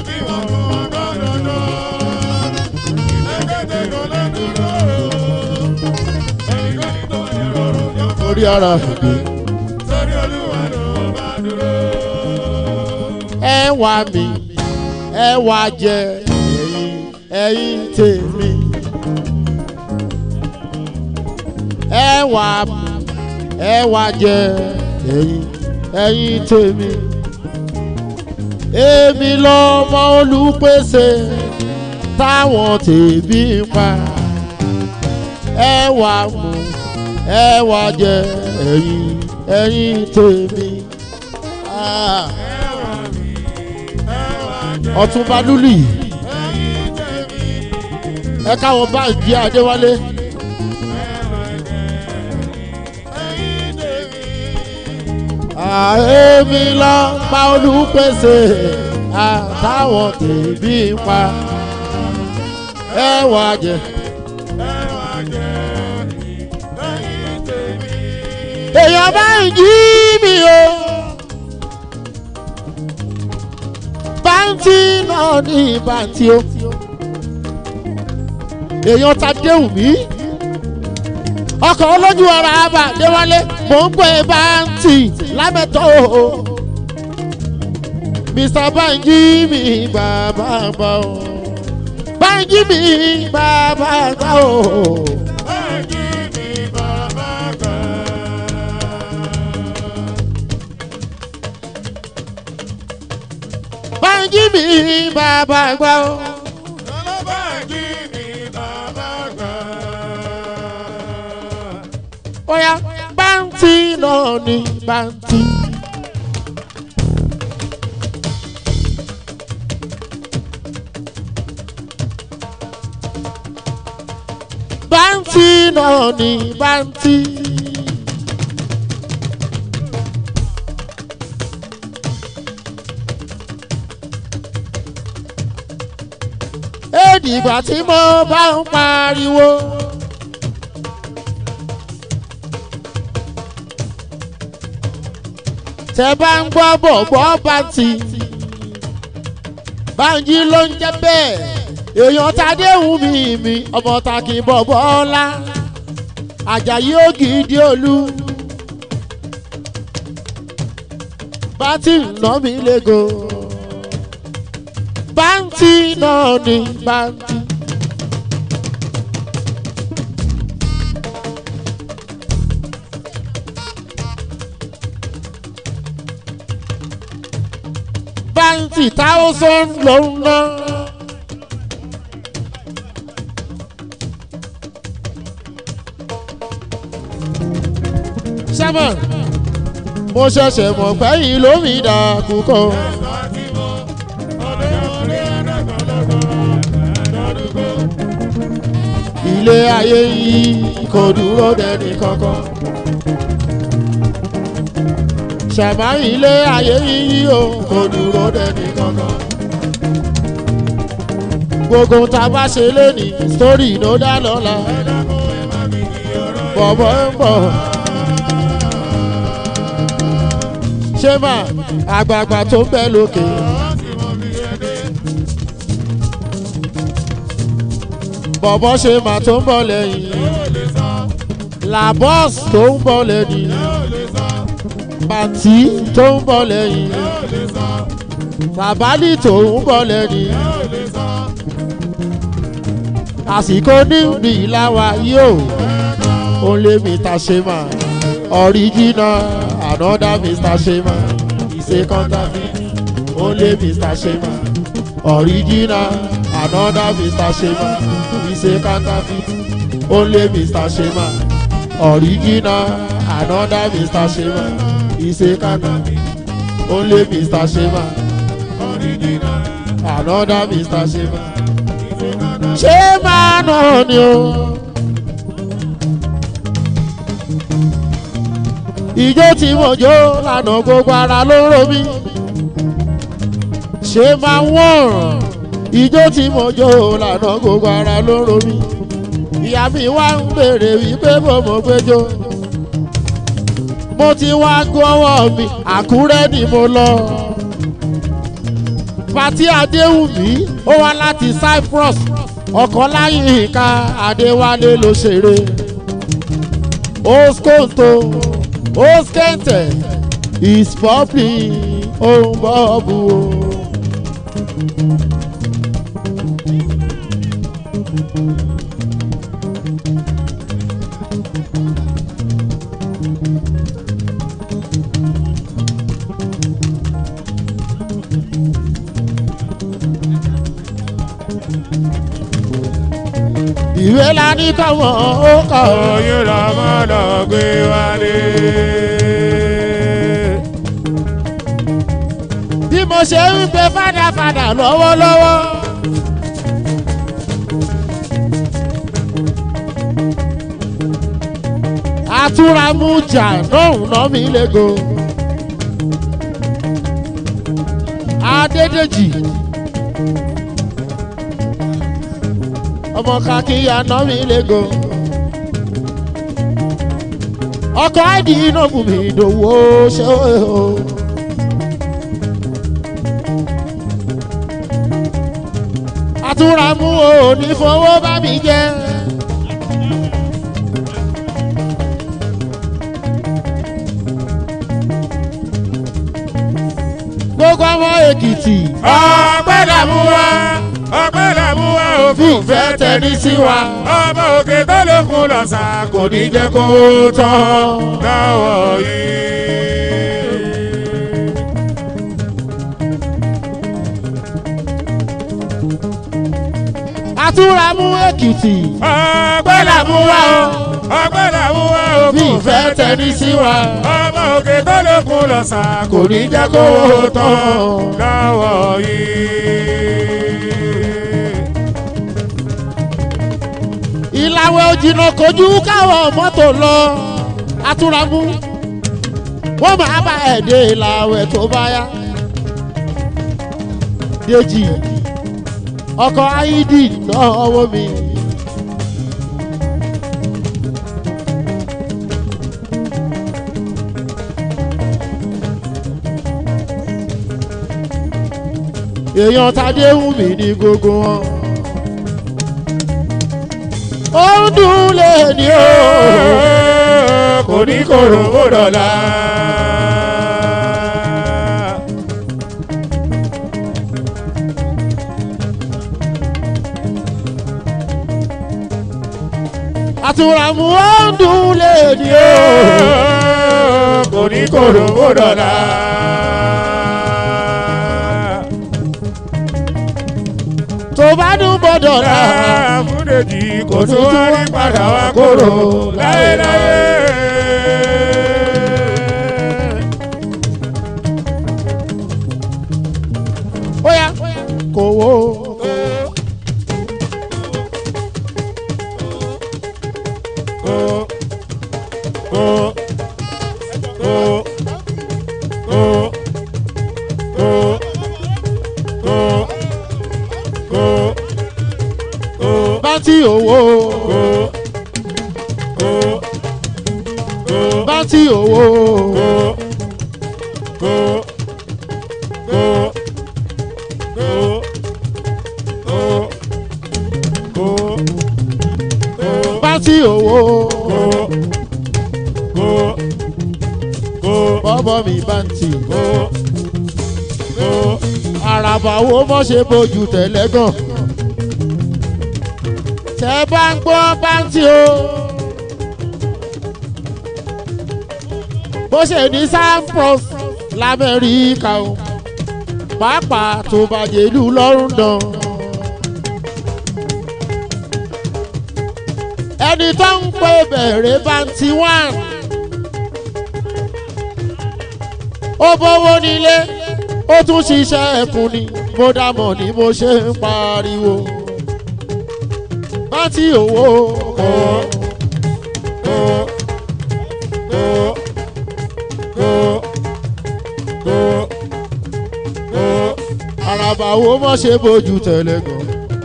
Orí ara fìdí. Sórí Olúwa ló bá dúró. Ẹ wá mi, ẹ wá jẹ ẹ̀yin tèmi. Ẹ wá mi, ẹ wá jẹ ẹ̀yin tèmi. Èmi lọ́mọ olùpèsè táwọn tèmi ń pa. Ẹ wá mu. Ẹ wá jẹ ẹ̀yin tèmi. Ọ̀túnba Lúlì ẹ káwọn Bánjí Adéwálé. Èmi lọ pa olùpèsè àtàwọn tèmi ń pa. Ẹ wá jẹ. Èèyàn bá ń jí mi o. Bántí náà ní bántí o. Èèyàn ta déhùn mí. Ọkọ̀ olójú ọ̀rọ̀ àbá Déwálé mò ń pè Bántí lámẹ́tọ́ o. Mr. Bánjí mi bàbá gbà o. Bánjí mi bàbá gbà o. Bánjí mi bàbá gbà o. Bánjí mi bàbá gbà. Oya Bántí náà ní Bántí. Bántí náà ní Bántí. Èdìgbà tí mo bá ń pariwo. Tẹ́ bá ń gbọ́ bọ̀gbọ́ Bántí. Bánjí ló ń jẹ́ bẹ́ẹ̀. Èèyàn Tadéhùn mi ọmọ ta kì í bọ̀bọ̀ ọ̀la. Àjàyí Ògìdì Olú bàtí nà mí lẹ́gọ̀ bàǹtì náà ní bàǹtì. Bàǹtì thousand ló ń ná. Sẹ́mọ̀n mo ṣẹ̀ṣẹ̀ mọ̀ pé yìí ló mi dà kúkọ́. Ilé ayé yìí kò dúró dẹni kankan. Ṣàmá ilé ayé yìí o kò dúró dẹni kankan. Gbogbo tá a bá ṣe lénìí sítórì ló dá lọ́la. Bọ̀bọ̀ ń bọ̀. Ṣé máa àgbààgbà tó ń bẹ lókè? Bọ̀bọ̀ ṣe máa tó ń bọ̀ lẹ́yìn. Labos tó ń bọ̀ lẹ́yìn. Pàtí tó ń bọ̀ lẹ́yìn. Tàbálì tó ń bọ̀ lẹ́yìn. Àsìkò níbi ìlàwà yóò. Ó lé mi ta ṣe máa. Original, another Mr. Shema. He's a counterfeit. Only Mr. Shema. Original, another Mr. Shema. He's a counterfeit. Only Mr. Shema. Original, another Mr. Shema. He's a counterfeit. Only Mr. Shema. Original, another Mr. Shema. Shema no new. Ìjó tí mo jó lànà gbogbo ara ló ń ro mí. Ṣé máa wọ̀n? Ìjó tí mo jó lànà gbogbo ara ló ń ro mí. Ìyá mi wá ń béèrè wípé mo gbẹjọ. Mo ti wá gbọ́wọ́ mi, Àkúrẹ́ ni mo lọ. Pàtí Adéwùmí ó wá láti Cyprus. Ọ̀kánláyínká Adéwálé ló ṣeré. Oskonto. Oskente is popping on Bobu. Ìwé la ní káwọn ó kà ó. Oyún lọ́mọ lọ gbé wálé. Bí mo ṣe ń pe fàdàfàdà lọ́wọ́lọ́wọ́. Àtúramújà náà ná mi lẹ́gọ̀. Adédèjì. Ọmọ kakíya ná mi lẹ́gọ̀. Ọkọ̀ àìdí iná fún mi ìdòwò ṣe o. Àtúramú o ní fowó bá mi jẹ. Gbogbo ọmọ Èkìtì. Ọpẹ́ làmú wa, ọpẹ́ làmú wa, òfin fẹ́ tẹ̀lé sí wa. Ọmọ òkè tó lókun lọ́sà kò ní jẹ́ kó tán lọ́wọ́ yìí. Àtúramú Èkìtì. Ọpẹ́ làmú wa o, ọpẹ́ làmú wa, òfin fẹ́ tẹ̀lé sí wa. Ọmọ òkè tó lókun lọ́sà kò ní jẹ́ kó tán lọ́wọ́ yìí. Ìlàwẹ̀ òjìnà kojú káwọn mọ́tò lọ. Àtúramú wọ́n máa bá ẹ̀dẹ̀ ìlàwẹ̀ tó bá yá. Dèjì ọkọ̀ ayídì náà ọwọ́ mi. Èèyàn Tadéwùmí ní gbogbo wọn. ó ń dùn lé ní o. kò ní kòrò ó dọ̀la. àtúràmù ó ń dùn lé ní o. kò ní kòrò ó dọ̀la. tó bá dùn gbọ́dọ̀ rà. Múdèjì kò tún wá ní padà wá kóró láéláé. ó yá kò wó. Bántí owó. Bántí owó. Bántí owó. Bọ́bọ́ mi bántí. Àràbà wo mọ́ ṣe bójú tẹ̀lé gan. Tẹ́ bá ń gbọ́ bántí o. Bó ṣe ní Cyprus l'Amẹ́ríkà o. Pàápàá tó bàjẹ́ ìlú London. Ẹni tó ń pè bẹ̀rẹ̀ bántí one. Ó bówó nílé, ó tún ṣiṣẹ́ ẹ̀kún ni. Mo dámọ̀ ni mo ṣe ń pariwo. Bántí owó. Àràbà wo mọ́ ṣe bójú tẹ̀lé gan.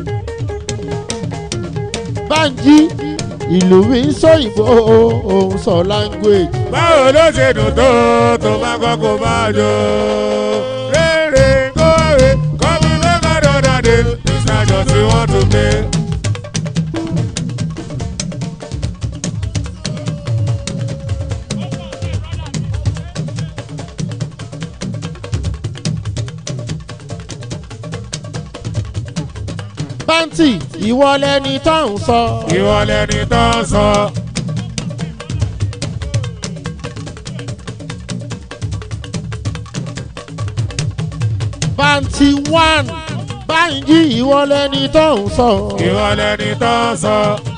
Bánjí ìlú mi ń sọ ìbò òun sọ language. Báwo ló ṣe dùn tó tó bá kọ́kọ́ bá jọ. Rere kóre kọ́mi mẹ́ka dọ́dà dé ìsàjọ tí wọ́n tún gbé. Bántí ìwọ lẹni tó ń sọ. Ìwọ lẹni tó ń sọ. Bántí one. Bánjí ìwọ lẹni tó ń sọ. Ìwọ lẹni tó ń sọ.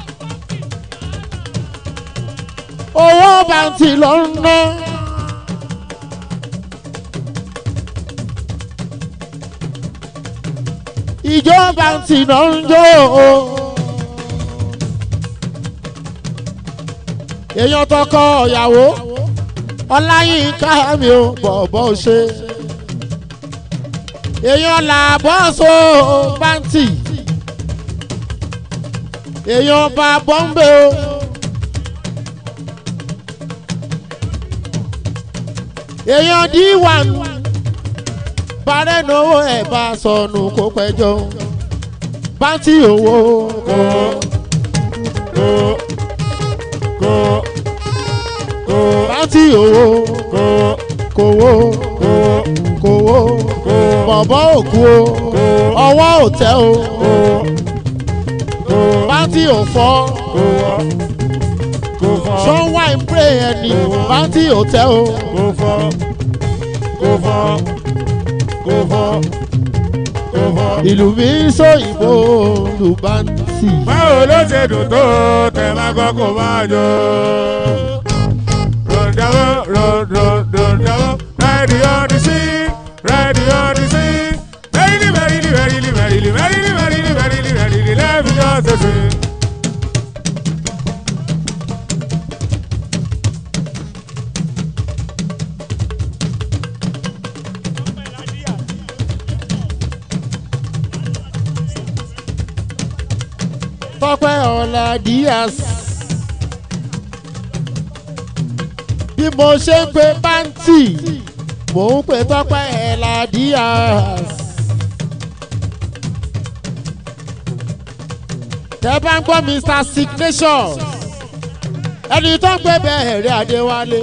Owó Bántí ló ń ná. Ìjọ Bántí ló ń jó o. Èèyàn tọkọ ìyàwó Ọláyínká mi ò bọ̀bọ̀ ṣe. Èèyàn làbọ́sọ Bántí. Èèyàn bá bọ́m̀bé o. Èèyàn D1 bàrẹ́ náwó ẹ̀ bá sọnù kó pẹ́jọ́. Bántí owó. Bántí owó. Kòwó. Kòwó. Bọ̀bọ̀ òkú o. Ọwọ́ ò tẹ́ o. Bántí ò fọ́. Ṣọ́nwá ń pè ẹni. Bántí ò tẹ́ o. Ìlú mi ń sọ ìbò lu Bántí. Báwo ló ṣe dùn tó tẹ̀ máa kọ́kọ́ máa jọ. Rọ̀dàwọ̀ rọ̀dàwọ̀ ready on the scene, ready on the scene. Merrily, merrily, merrily, merrily, merrily, merrily, merrily, merrily, let me just sing. Tọ́pẹ́ Ọlá Díaz. Bí mo ṣe ń pe Bántí, mò ń pe Tọ́pẹ́ Ọlá Díaz. tẹ́ bá ń gbọ́ Mr. Signature ẹni tó ń gbé bẹ̀rẹ̀ Adéwálé.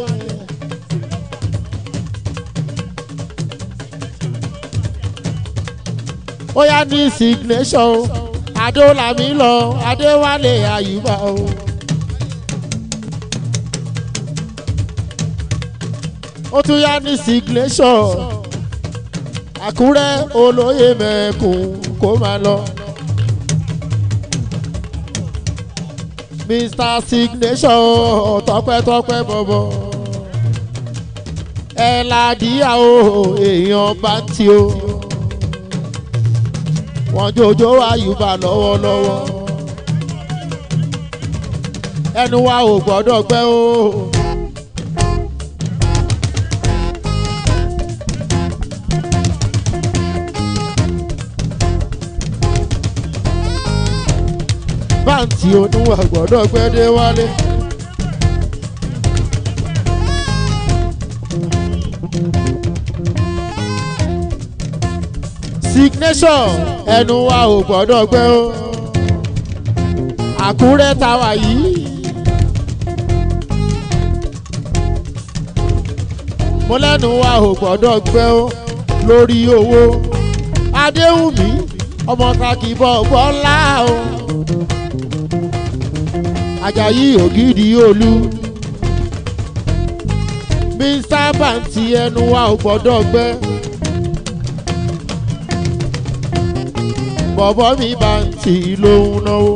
ó yá ní Signature o Adólàmí lọ Adéwálé Àyùbá o. ó tún yá ní Signature Àkúrẹ́ olóyè mẹ́kùn kó máa lọ. Mr. Signature tọpẹ́tọpẹ́ bọ̀bọ̀ ẹ ládìyà o èèyàn bá ń tí o wọ́n jòjó Àyùbá lọ́wọ́lọ́wọ́ ẹnu wa ò gbọ́dọ̀ gbẹ́ o. báǹtì oníwà gbọ́dọ̀ gbẹ́ dé wálé. Signature ẹnu wa ò gbọ́dọ̀ gbẹ́ o. Àkúrẹ́ ta wà yìí. mo lẹ́nu wa ò gbọ́dọ̀ gbẹ́ o lórí owó. Adéwùmí ọmọ kakibọ̀ bọ́lá o. Àjàyí Ògìdì Olú Mr. Bàǹtì ẹnu wa ò gbọ́dọ̀ gbẹ́. bọ̀bọ̀ mi Bàǹtì lòun náwó.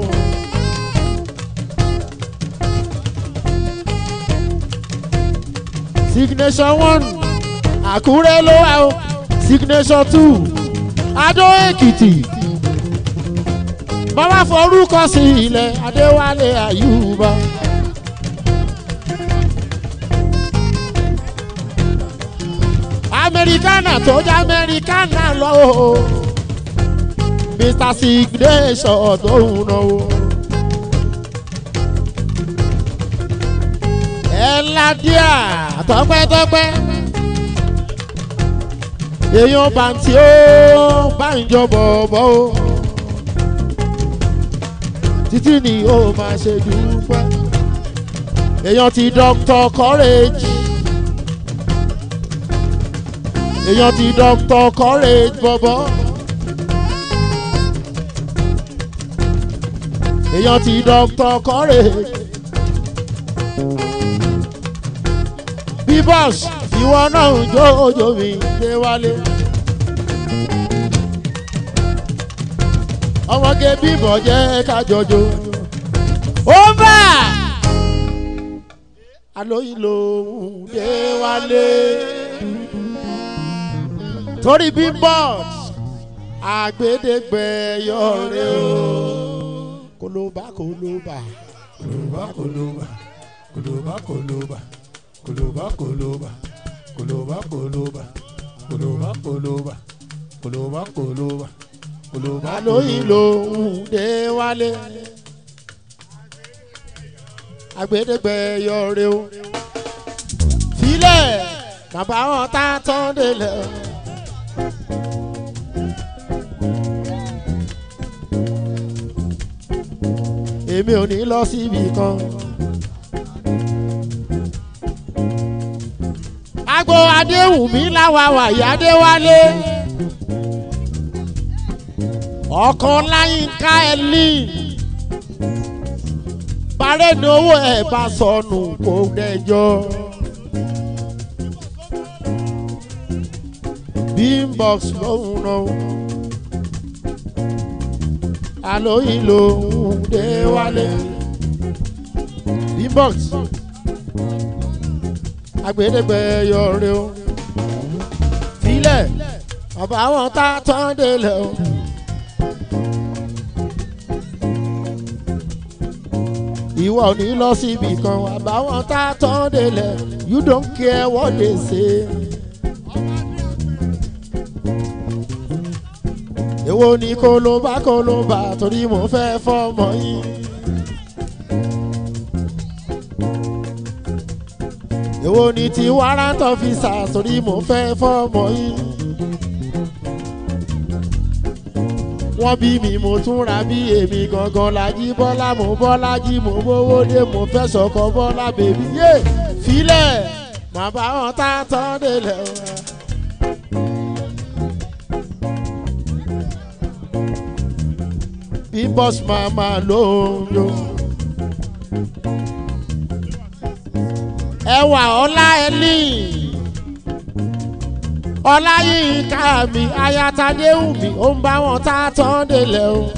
Signature 1 Àkúrẹ́ ló wà o. Signature 2 Adó Èkìtì. Bàbá forúkọ sí ilẹ̀ Adéwálé Àyùbá. Amẹ́ríkánà tó jẹ́ Amẹ́ríkánà lọ o. Mr. Signature tó ń náwó. ẹ ládìá tọpẹ́tọpẹ́. èèyàn Bàǹtì ó bá ń jọ bọ̀bọ̀ o. títí ni ó máa ṣe dúpẹ́. èèyàn ti Dr. Courage. èèyàn ti Dr. Courage bọ̀bọ̀. èèyàn ti Dr. Courage. Bíbọ́s ìwọ náà ń jó ojo mi dé wálé. ọmọge bíbọ̀ jẹ́ kájọjọ. ó bá alóyin lòun dé wálé. torí Bíbọ́s àgbédégbé yọrẹ o. kólóbá kólóbá kólóbá kólóbá kólóbá kólóbá kólóbá kólóbá kólóbá kólóbá kólóbá kólóbá kólóbá kólóbá kólóbá alóyin lòun dé wálé. àgbédégbé yọrẹ o. filẹ̀ bàbá wọn tá tán délẹ̀. èmi ò ní lọ síbi kan. agbo Adéwùmí láwa wàyí Adéwálé. ọkàn Láyínká ẹlí. parẹ́ ní owó ẹ̀ bá sọnù kó dẹjọ́. Bímbọ́s lòun náà. alóyin lòun dé wálé. Bímbọ́s àgbédégbé yọrẹ o. filẹ̀ bàbá wọn tá tán délẹ̀ o. ìwọ ò ní lọ síbi kan bàbá wọn tá tán délẹ̀. you don't care what they say. èwo ni kólóbá torí mo fẹ́ fọmọ yín. èwo ni ti warrant officer torí mo fẹ́ fọmọ yín. wọ́n bí mi mo tún ra bí èmi gangan Lájí Bọ́lá mo Bọ́lájí mo bówó dé mo fẹ́ sọ̀kọ Bọ́lá bèbí yé filẹ̀ má bá wọn tá tán délẹ̀ o. bí bọ́sì màmá ló ń yo. ẹwà ọlá ẹlí Ọláyínká mi ayatadéhùnmí ó ń bá wọn tá tán délẹ̀ o.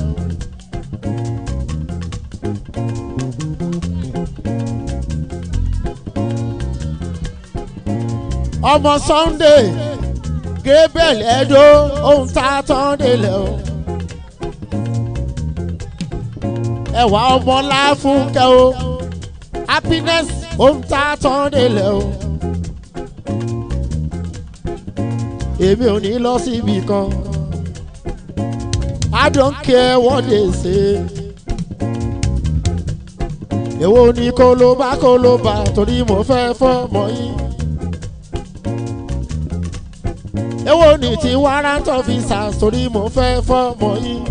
ọmọ Sunday Gabriel Edo ó ń tá tán délẹ̀ o. ẹwà ọmọ Láfúnkẹ́ o Happiness ó ń tá tán délẹ̀ o. èmi ò ní lọ síbi kan I don't care what they say. èwo ni kólóbá torí mo fẹ́ fọ́mọ yín. èwo ni ti warrant officers torí mo fẹ́ fọ́mọ yín.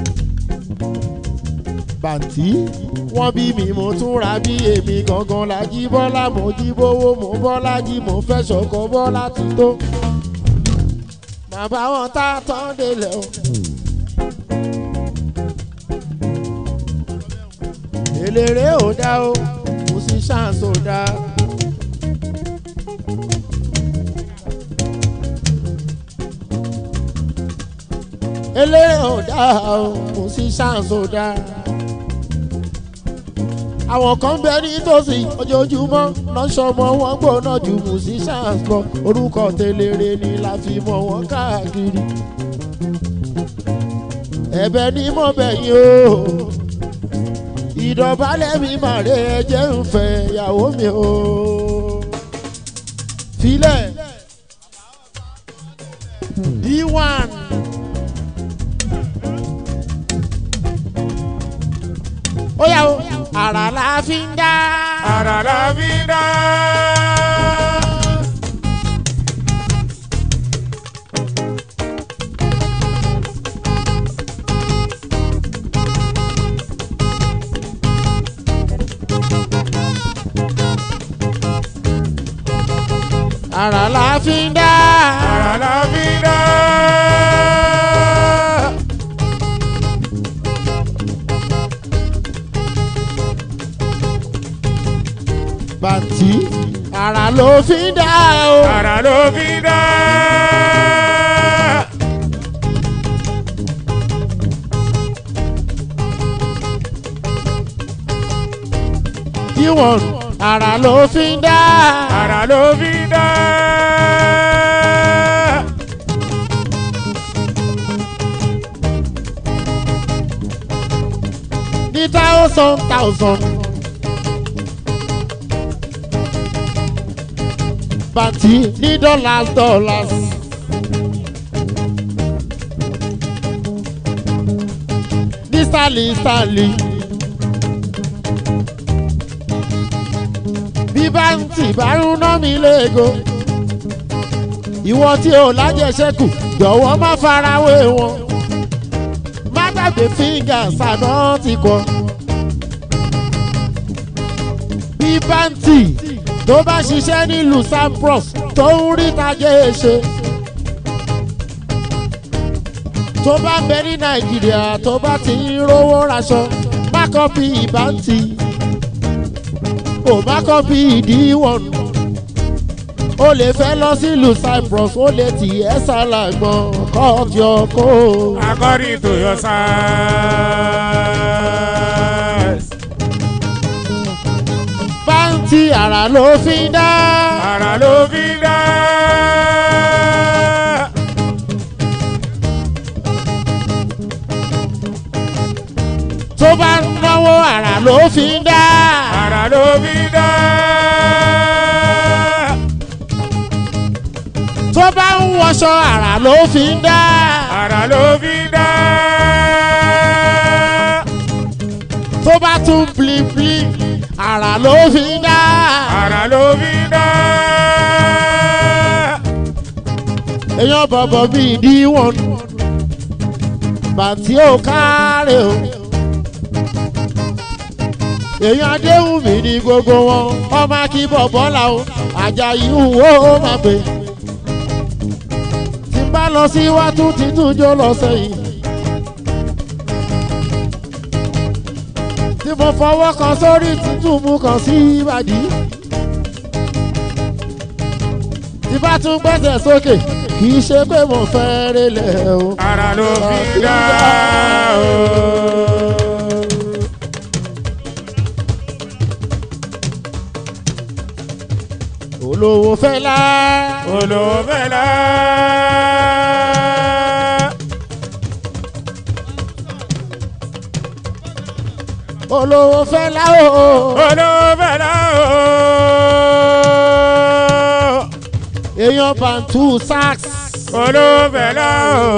bàǹtí wọ́n bí mi mo tún ra bí èmi gangan Lájí Bọ́lá mo jí bówó mo Bọ́lájí mo fẹ́ sọ̀kọ Bọ́lá ti tó. bàbá wọn tá tán délẹ̀ o. eléré ò dá o musicians ò dá. eléré ò dá o musicians ò dá. àwọn kan bẹ nítòsí ojoojúmọ́ lọ́sọ̀mọ wọn gbóná ju musicians lọ orúkọ tẹlẹrẹ ni la fi mọ̀ wọ́n káàkiri. ẹ̀bẹ̀ ni mo bẹ̀ yín o ìdọ̀bálẹ̀ mi màrè ẹ̀jẹ̀ ń fẹ́ ìyàwó mi o. filẹ̀ D1. ó yá o ara la fi ń dá. Ara la fi ń dá. Ara la fi ń dá. Ara la fi ń dá. Bàǹtí ara ló fi ń dá o. Ara ló fi ń dá. D1 ara ló fi ń dá. Ara ló fi ń dá. Ní thousand. Bàǹtí ní dollars. Ní sterling. Bí báǹtì bá ń ná mi léego. Ìwọ tí o lájẹsẹ́kù jọ̀wọ́ má farawé wọn. Má gbàgbé fingers àná ti kọ. Bí báǹtì tó bá ṣiṣẹ́ nílùú Cyprus tó ń rí tajé ṣe. Tó bá ń bẹ ní Nàìjíríà tó bá ti ń rówó raṣọ má kọ́pì Báǹtì. Kò má kọ́pì D1. O lè fẹ́ lọ sílùú Cyprus o lè tì ẹ́ sálàgbọ̀n cut your coat. According to your size. Báǹtì ara ló fi ń dá. Ara ló fi ń dá. Tó bá ń náwó ara ló fi ń dá. Ara ló fi ń dá. Tó bá ń wọṣọ ara ló fi ń dá. Ara ló fi ń dá. Tó bá tún pìlìpìlì ara ló fi ń dá. Ara ló fi ń dá. Èèyàn bọ̀bọ̀ bíi D1. bàtí ò kárẹ̀ o. èèyàn adéhùn mi ní gbogbo wọn ọmọ akíbọ̀ bọ́lá o Àjàyí wo máa pè. tí n bá lọ sí iwájú títún jó lọ sẹ́yìn. tí mo fọwọ́ kan sórí títún mú kan sí ìbàdí. tí bá tún gbẹ́sẹ̀ sókè kì í ṣe pé mo fẹ́ rélẹ̀ o. ara ló fi dá o. olówó Fẹlá. olówó Fẹlá. olówó Fẹlá o. olówó Fẹlá o. èèyàn Bantu sax. olówó Fẹlá o.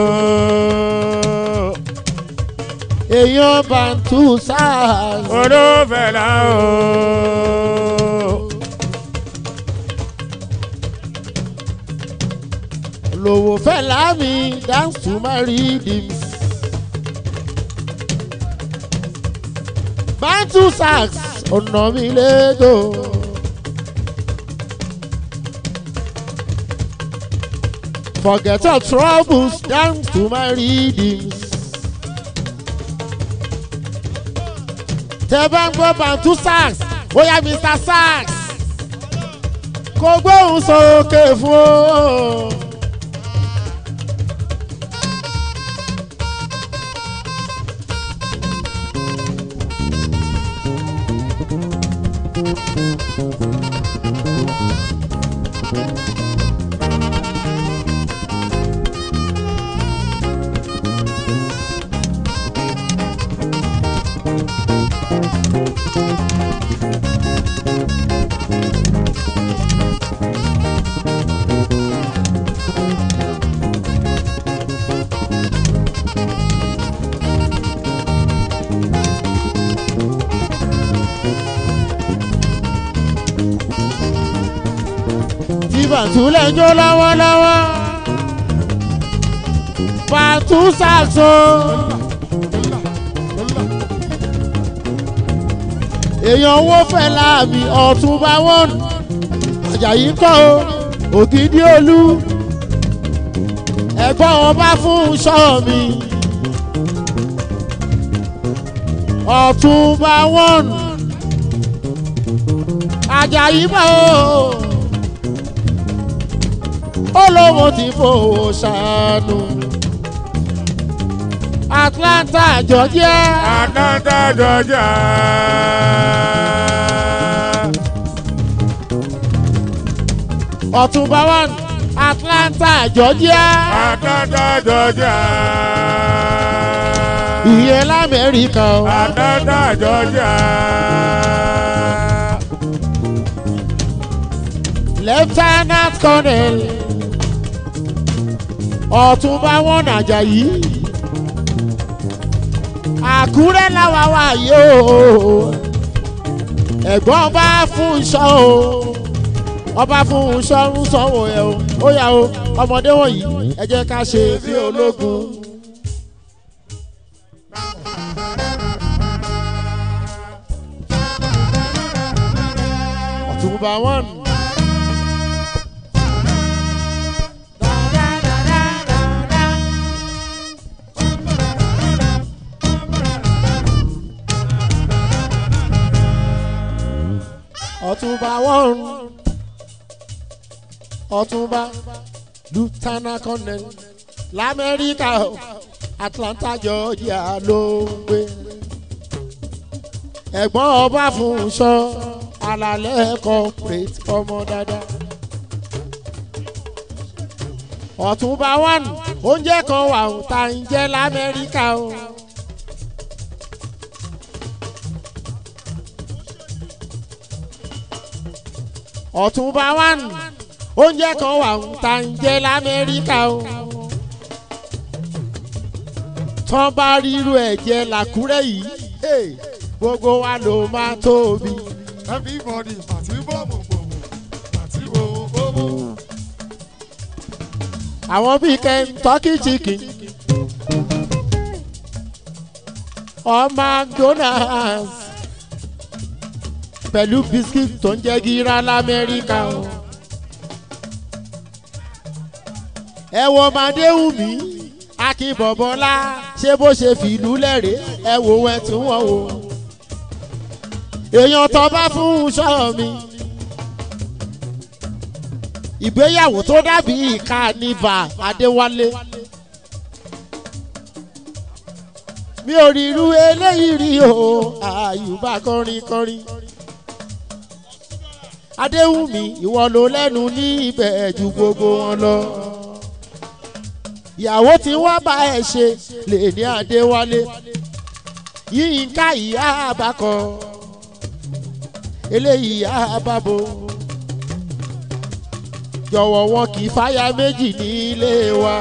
èèyàn Bantu sax. olówó Fẹlá o. olówó Fẹlá mi dance to my rhythms. Bantu sax ọ̀nà mi lẹ́jọ́. Forget your troubles, dance to my rhythms. Tẹ́ bá ń gbọ́ Bantu sax, bóyá Mr. Sax, kò gbóhùn sókè fún o. Bantu lẹ́jọ́ lọ́wọ́lọ́wọ́ Bantu sax o. èèyàn owó Fẹlá mi Ọ̀túnba wọn Àjàyí kọ́ o Ògidì Olú ẹ̀gbọ́n ọba fún ṣọ́ mi Ọ̀túnba wọn Àjàyí bọ̀ o. olówó ti fowó ṣàánú. Atlanta Georgia. Atlanta Georgia. Ọ̀túnba one Atlanta Georgia. Atlanta Georgia. ìyẹn l'Amẹ́ríkà o. Atlanta Georgia. Lieutenant Colonel Ọ̀túnba one Àjàyí. Àkúrẹ́ làwa wà yóò. ẹ̀gbọ́n ọba fún iṣọ́ o. ọba fún iṣọ́ ń sanwó ẹ̀ o. ó yá o ọmọdé wọ̀nyí ẹ jẹ́ ká ṣe bí ológun. Ọ̀túnba one. Ọ̀túnba one. Ọ̀túnba Lieutenant Colonel l'Amẹ́ríkà Atlanta Georgia ló ń gbé. ẹ̀gbọ́n ọba fún iṣọ́ alalẹ́ corporate ọmọ dáadáa. Ọ̀túnba one oúnjẹ kan wà ń ta ń jẹ́ l'Amẹ́ríkà o. Ọ̀túnba one oúnjẹ kan wà ń ta ń jẹ́ l'Amẹ́ríkà o. tán bá ríru ẹ̀jẹ̀ l'Àkúrẹ́ yìí gbogbo wa ló máa tóbi. Everybody pàtí bọ́ọ̀mù gbòmù pàtí gbòmù. àwọn bíi Kentucky chicken ọmọ McDonald's pẹ̀lú bisikíìtì tó ń jẹ́ gíra l'Amẹ́ríkà o. ẹ wo Màdéwùmí Akínbọ̀bọ́lá ṣé bó ṣe fìlú lẹ́rìí ẹ wo ẹ tún wọ́n wò. èèyàn tó bá fún ṣọ́ mi ìgbéyàwó tó dàbí Carnival Adéwálé mi ò rí irú eléyìí rí o Àyùbá kọrin kọrin. Adéwùmí ìwọ ló lẹ́nu ní ibẹ̀ ju gbogbo wọn lọ. ìyàwó tí wọ́n bá ẹ ṣe lè ní Adéwálé Yínká ìyá àbákọ eléyìí ìyá àbábo jọ̀wọ́ wọn kì í fáyà méjì ní ilé wa.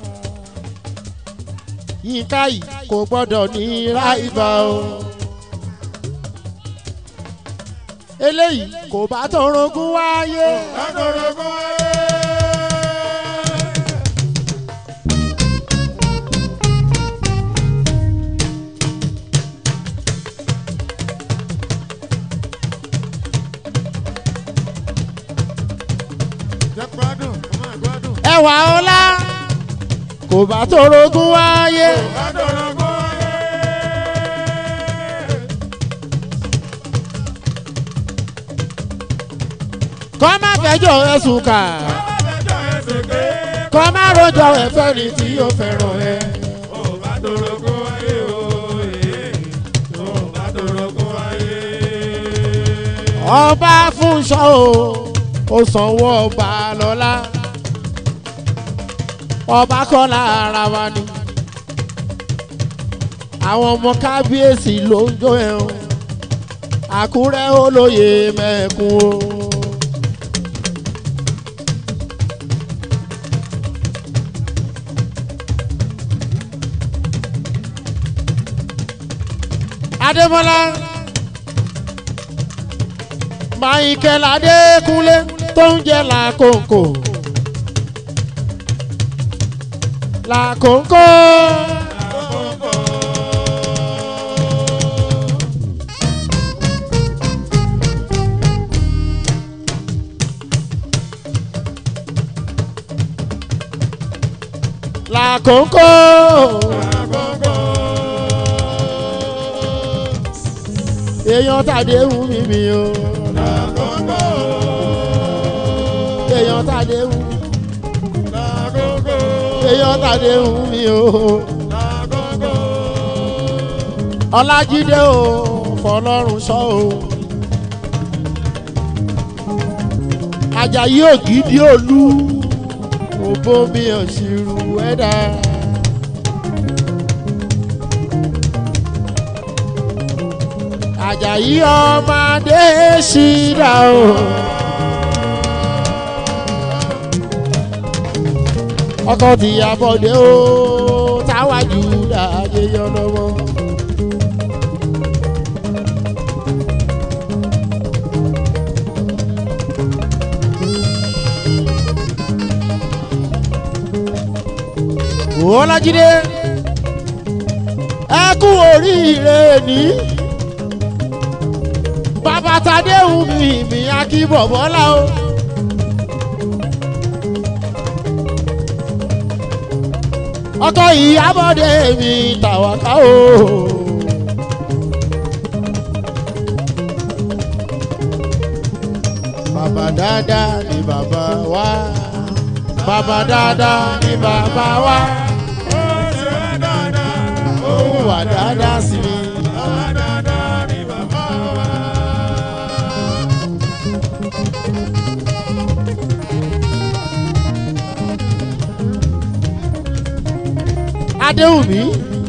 Yínká yìí kò gbọ́dọ̀ ní ráìbà o. eléyìí kò bá torogún wáyé. ẹwà ọlá kò bá torogún wáyé. kọ́ má fẹjọ́ ẹ̀sùn kà kọ́ má rojọ́ ẹ̀fẹ́ ni tí yóò fẹ́ràn ẹ. ọba Fúnṣọ́ ó sanwó ọba lọ́lá ọba kọ́ lára wa ni àwọn ọmọ kábíyèsí ló ń jó ẹ̀hún Àkúrẹ́ olóyè mẹ́kún o. Adémọ́lá Michael Adékúnlé tó ń jẹ́ Làkòǹkò Làkòǹkò. Làkòǹkò. èèyàn Tàdéwùmí mi o. èèyàn Tàdéwùmí. èèyàn Tàdéwùmí o. Ọlájídé o Fọlọ́runṣọ́ o. Àjàyí Ògìdì Olú òbómi ọ̀ṣìrù ẹ̀dá. Àjàyí ọmọdé ṣídà o. ọkọ ti Àbọ̀dé o táwájú dáadé yọ lọ́wọ́. Ọlájídé ẹ kú oríire ní. Bàbá Tàdéwùmí mi Akínbọ̀bọ́lá o. ọkọ Ìyábọ̀dé mi Tàwàká o. bàbá dáadáa ni bàbá wa. bàbá dáadáa ni bàbá wa. ó wà dáadáa sí mi. Adéwùmí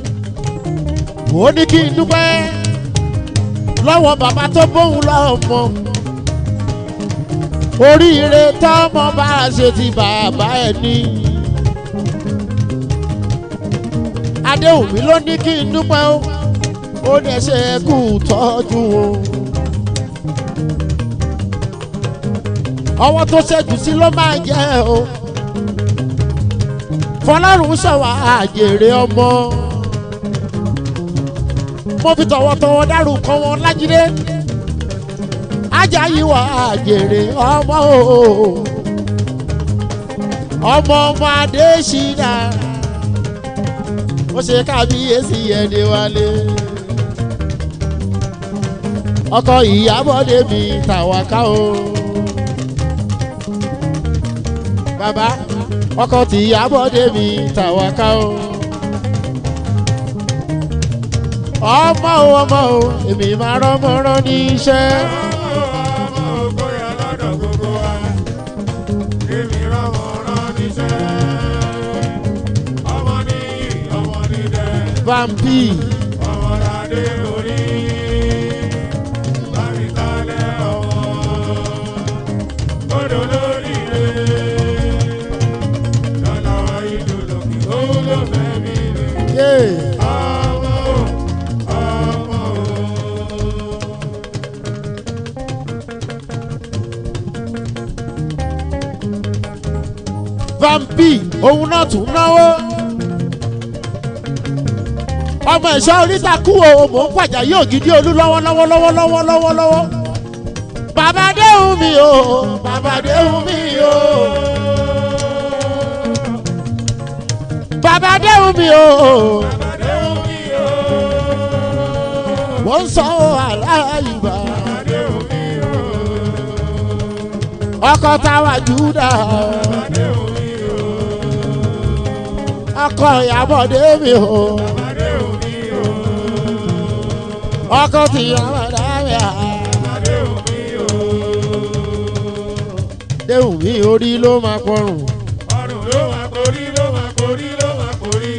ó ní kí n dúpẹ́ lọ́wọ́ bàbá tó bóun lọ́mọ. oríire tọ́mọ bá ṣe ti bàbá ẹ̀ ní. Adéwùmí ló ní kí n dúpẹ́ ó ní ẹ ṣe kú tọ́jú o. ọwọ́ tó ṣẹ́jú sí ló máa jẹ́ o. Fọlọ́runṣọ́ àjèrè ọmọ. mo fi tọ̀wọ̀tọ̀wọ̀ dárúkọ wọn Lájídé Ajayi wà jèrè ọmọ o ọmọ Adésínà ó ṣe kábíyèsí ẹni wálé ọkọ Ìyábọ̀dé mi Tàwáká o bàbá ọkọ tí Ìyábọ̀dé mi Tàwáká o ọmọ o èmi máa rọ́mọ rán ní iṣẹ́. Vampi. Ọmọdé orí bámi kalẹ̀ ọmọ odò lórí rẹ̀ lọ́nà ìdúlókì owó ló fẹ́ mi rẹ̀ ọmọ. Vampi òun náà tún náwó. Ọmọ ẹ̀ṣọ́ oríta kú o mò ń pàjá yóò gidi olú lọ́wọ́. Bàbá Déhùn mi o Bàbá Déhùn mi o Bàbá Déhùn mi o mo ń sọ aláìbá ọkọ táwa Júdà ọkọ Ìyábọ̀dé mi o. Ọkọ tí Ìyábọ̀dé mi à. Déhùn mi orí ló máa pọrùn. Ọrùn ló máa korí ló máa korí ló máa korí.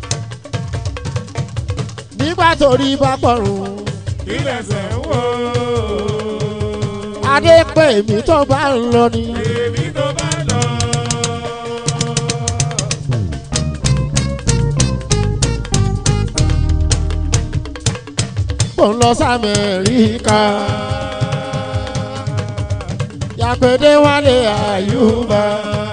Nígbà torí bá pọrùn. Ilẹ̀ sẹ̀ ń wò. Adé pé èmi tó bá ń lọ ni. Èmi tó bá lọ. Mo ń lọ sí Amẹ́ríkà. Yàgbédé Wálé Àyùbá.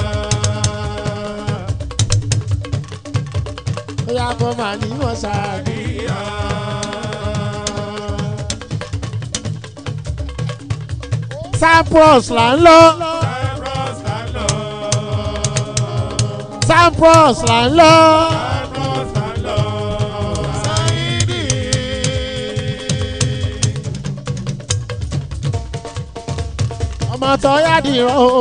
Yàgbọ́ màá ní wọ́n ṣàdíyà. Cyprus là ń lọ. Cyprus là ń lọ. Ọmọ tó yá dìrọ̀ o.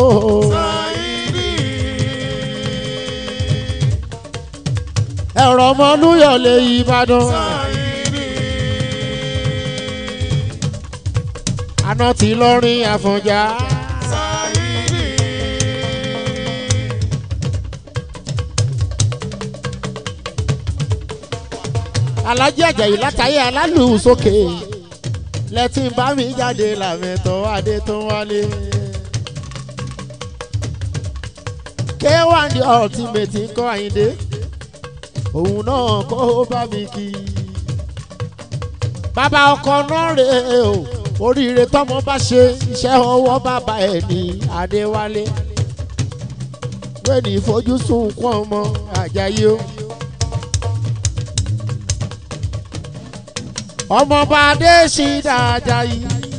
Ẹ̀rọ ọmọ Olúyọ̀lé Ìbàdàn. Àná ti lọ́rin Àfọ̀njá. Alájí Àjàyí látàyè alálù sókè. Lẹ́tí ń bá mi jáde làmẹ́tọ̀ adé tó wálé. K1 the ultimate ń kọ́ Àyìndé. Òun náà kó bá mi kí. Bàbá ọkọ náà rèé o. Oríire tọ́mọ bá ṣe iṣẹ́ ọwọ́ bàbá ẹ̀ ní Adéwálé. Bẹ́ẹ̀ni ìfojúsùn kún ọmọ Àjàyí o. Ọmọọba Adésínà Àjàyí.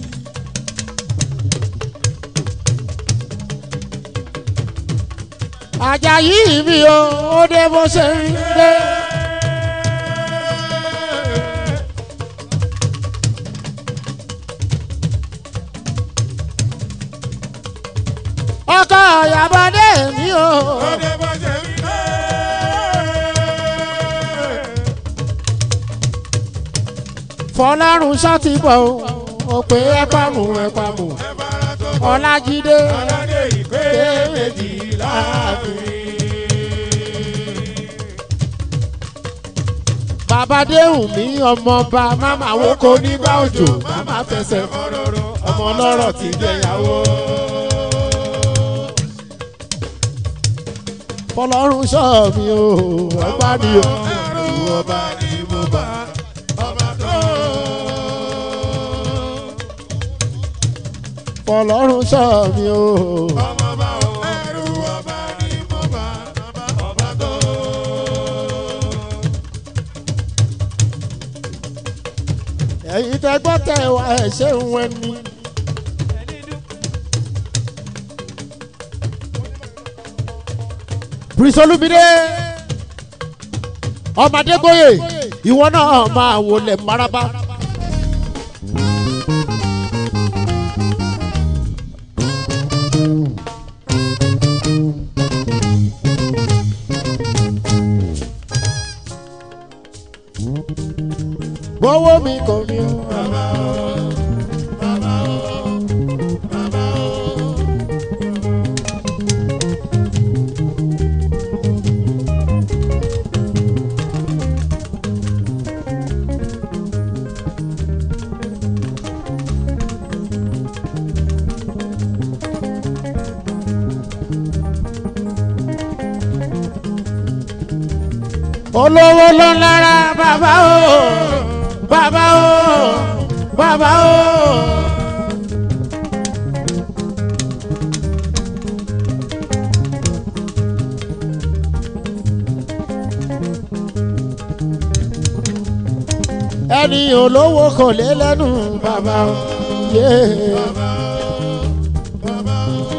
Àjàyí mi o, ó dé bó ṣe ń dé. Ọkọ Ìyábọ̀dé mi o. Ó dé bó ṣe ń dé. Fọlárun ṣọ́ọ̀tì bọ̀ ó pé ẹ̀pàmù. Ọlájídé Aládé ìpè méjì láàfin. Bàbá Déhùn mi ọmọọba máma wóko nígbà òjò máma fẹsẹ̀ ọmọ lọ́rọ̀ tí jẹyàwó. Fọlọ́run ṣọ́ mi o ọba ni o Ọba ni mo bá ọba tó. Fọlọ́run ṣọ́ mi o. Ọmọ bá o ẹrú ọba ni mo bá ọba tó. ẹ̀yin tẹ́ gbọ́ tẹ̀ wá ẹ̀ ṣé ń wẹ́ ni. Prince Olúmídé ọmọdé gbóyè ìwọ náà máa wọlé maraba. Bọ́wọ́ mi kò ní o. Bàbá o, bàbá o, bàbá o. Olówó ló ń lára bàbá o. Bàbá o, bàbá o. Ẹni olówó kò lé lẹ́nu bàbá o. Bàbá o, bàbá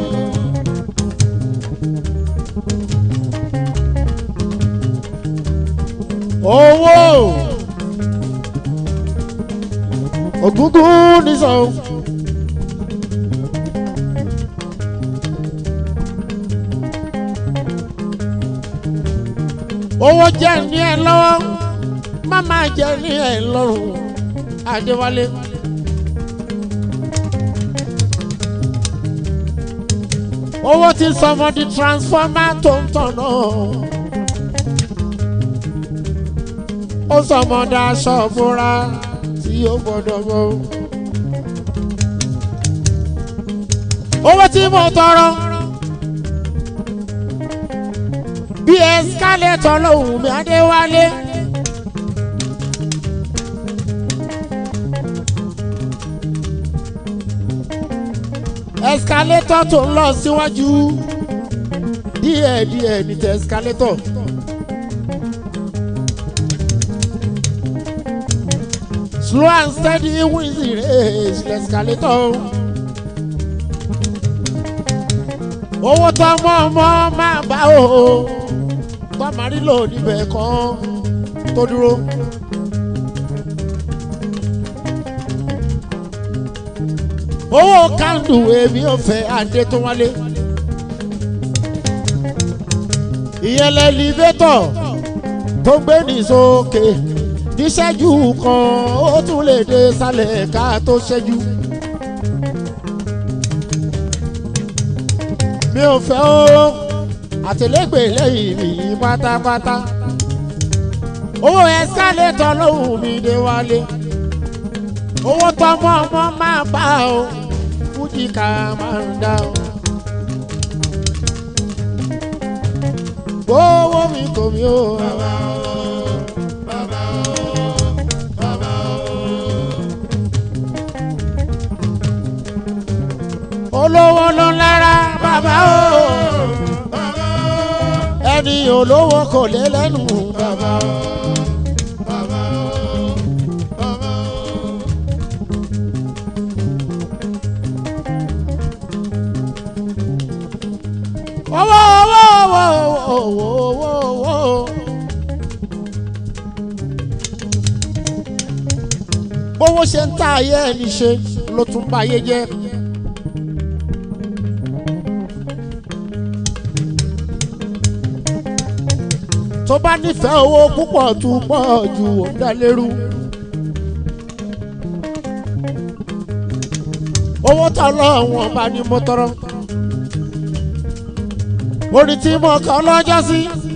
o. Owó. Ògúngún ní sọ. Owó jẹ́ ní ẹ lọ́wọ́, máma jẹ́ ní ẹ lọ́rùn, Adéwálé. Owó ti sọmọ di transformer tó ń tọ̀nà. Ó sọmọ daṣọ bóra tí ó gbọ́dọ̀ mọ̀. Owó tí mo tọrọ bí escalator lòun mi Adéwálé. Escalator tó ń lọ síwájú díẹ̀díẹ̀ ní tẹ escalator. Slow and steady wins the race, l'escalator. Owó tó ọmọ máa bá o, tó máa rí lò níbẹ̀ kan tó dúró. Owó kándù èmi ò fẹ́ Adétúnwálé. Ìyẹn lẹ́lívétọ̀ tó gbé ní sókè. Níṣẹ́jú kan ó tún lè dé sálẹ̀ ká tó ṣẹ́jú. Mi ò fẹ́ o àtẹlẹ́gbẹ̀ lẹ́yìn mi pátápátá. Owó escalator lóhùn mi Déwálé. Owó tọmọ ọmọ máa bá o, fújì ká máa ń dá o. Gbówó mi kò mí o. Olówó ló ń lára bàbá o. Ẹni olówó kò lé lẹ́nu bàbá o. Bówó ṣe ń ta ayé ẹni ṣe ló tún bá ayé jẹ́. Tó bá nífẹ̀ẹ́ owó púpọ̀ tún pọ̀ ju òǹdálérú. Owó tọ́ lọ́wọ́n bá ní mo tọrọ. Orin tí mo kọ lọ́jọ́ sí.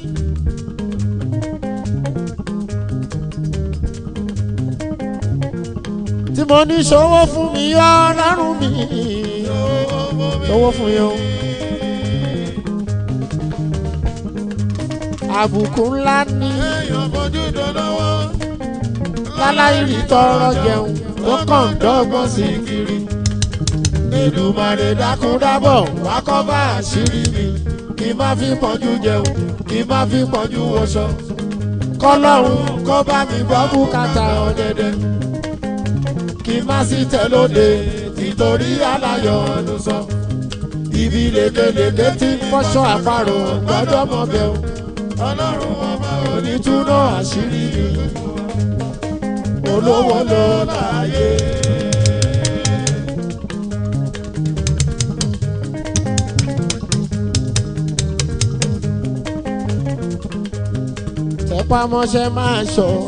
Tí mo ní ṣòwò fún mi yọ lọ́rùn mi. Ṣòwò fún yọ. Àbùkù ńlá ní. Èèyàn fojú dolówó. Láláì rí tọrọ jẹun tó kàn dọ́gbọ́n sí kiri. Èdùmàrè dákúndábọ̀ wá kọ́ bá àṣírí mi. Kí má fi pọ́njú jẹun, kí má fi pọ́njú wọṣọ. Kọ́lọ́run kó bá mi gbọ́ bùkátà ọ̀dẹ̀dẹ̀. má sì tẹ lóde nítorí aláyọ̀ ló sọ. Ibi lékelèké tí ń fọ́ṣọ́ àparò gbọ́dọ̀ mọ̀ bẹ́ẹ̀ o. Ọlọ́run ọba onítúná àṣírí olówó ló láyé. Tẹpámọ́ṣẹ́ máa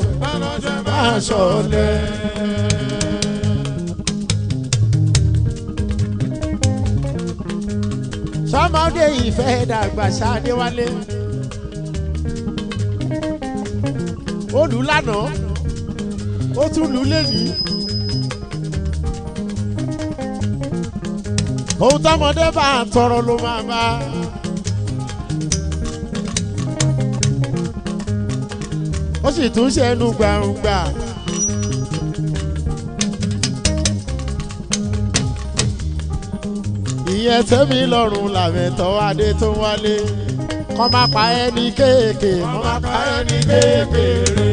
ṣọ̀lẹ. Sọmọdé ìfẹ́ dàgbà ṣáde wálé. Ó lù lánàá, ó tún lù lẹ́nìí. Ohun tọmọdé bá tọrọ ló máa bá. Ó sì tún ṣe ẹnu gbàǹgbà. Ìyẹn tẹ́mi lọ́rùn làmẹ́tọ́ adé tó wálé. Kọ́ má pa ẹni kéèké, kọ́ má pa ẹni kékeré.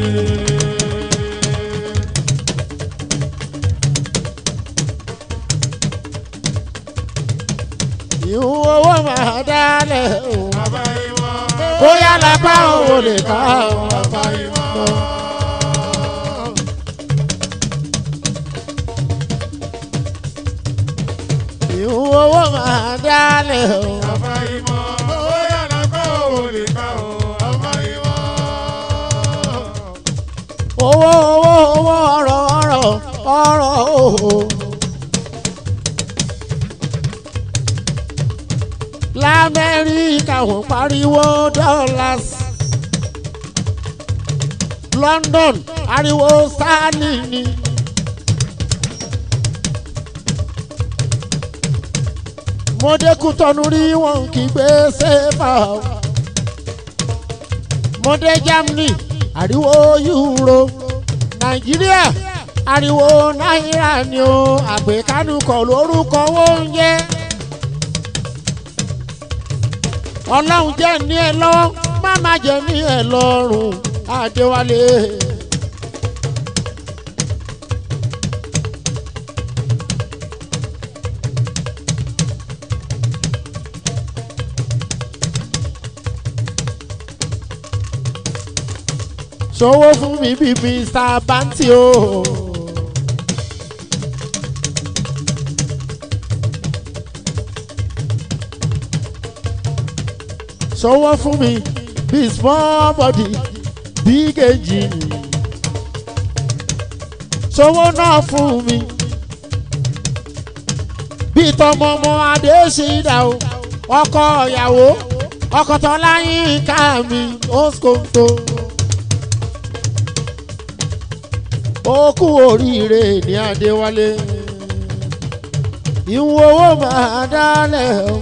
Ìhun owó máa dálẹ̀ o. Bóyá lápá òwò lè ká o. Ìhun owó máa dálẹ̀ o. Bóyá lápá òwò lè ká o. Owó ọ̀rọ̀ o. L'Amẹ́ríkà wọ́n pariwo dollars. London ariwo sterling ni. Mo dé Kútọ́nù rí wọn kì í gbé sẹ́fà. Mo dé Germany ariwo euro. Nàìjíríà ariwo náírà ni o. Àgbékánukọ̀ lórúkọ oúnjẹ. Ọlọ́run jẹ́ ní ẹ lọ́wọ́, má má jẹ́ ní ẹ lọ́rùn, Adéwálé. Ṣòwò fún mi bí Mr. Banti o. Ṣòwò fún mi bí small body big engine. Ṣòwò náà fún mi bí tọmọmọ Adéṣídà o. Ọkọ ìyàwó ọkọ Tọ́láyínká mi ó ṣòkòtò. Ó kú oríire ní Adéwálé. Ìhun owó máa dálẹ̀ o.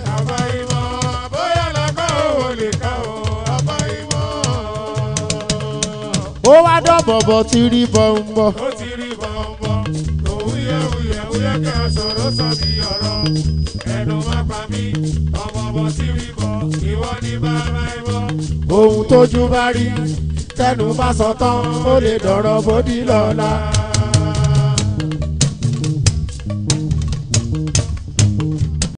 Ó wá dọ̀bọ̀bọ̀ tí rí bọ̀m̀bọ̀. Ó ti rí bọ̀m̀bọ̀. Òwúyẹ́ kẹ́ sọ̀rọ̀ sọ̀bí ọ̀rọ̀. Ẹnu má pa mí. Ọmọbọ̀ tí rí bọ̀. Ìwọ ni bàbá ìbọ̀. Ohun tójú bá rí tẹnu bá sọ tán ó lè dọ̀rọ̀ bódì lọ́la.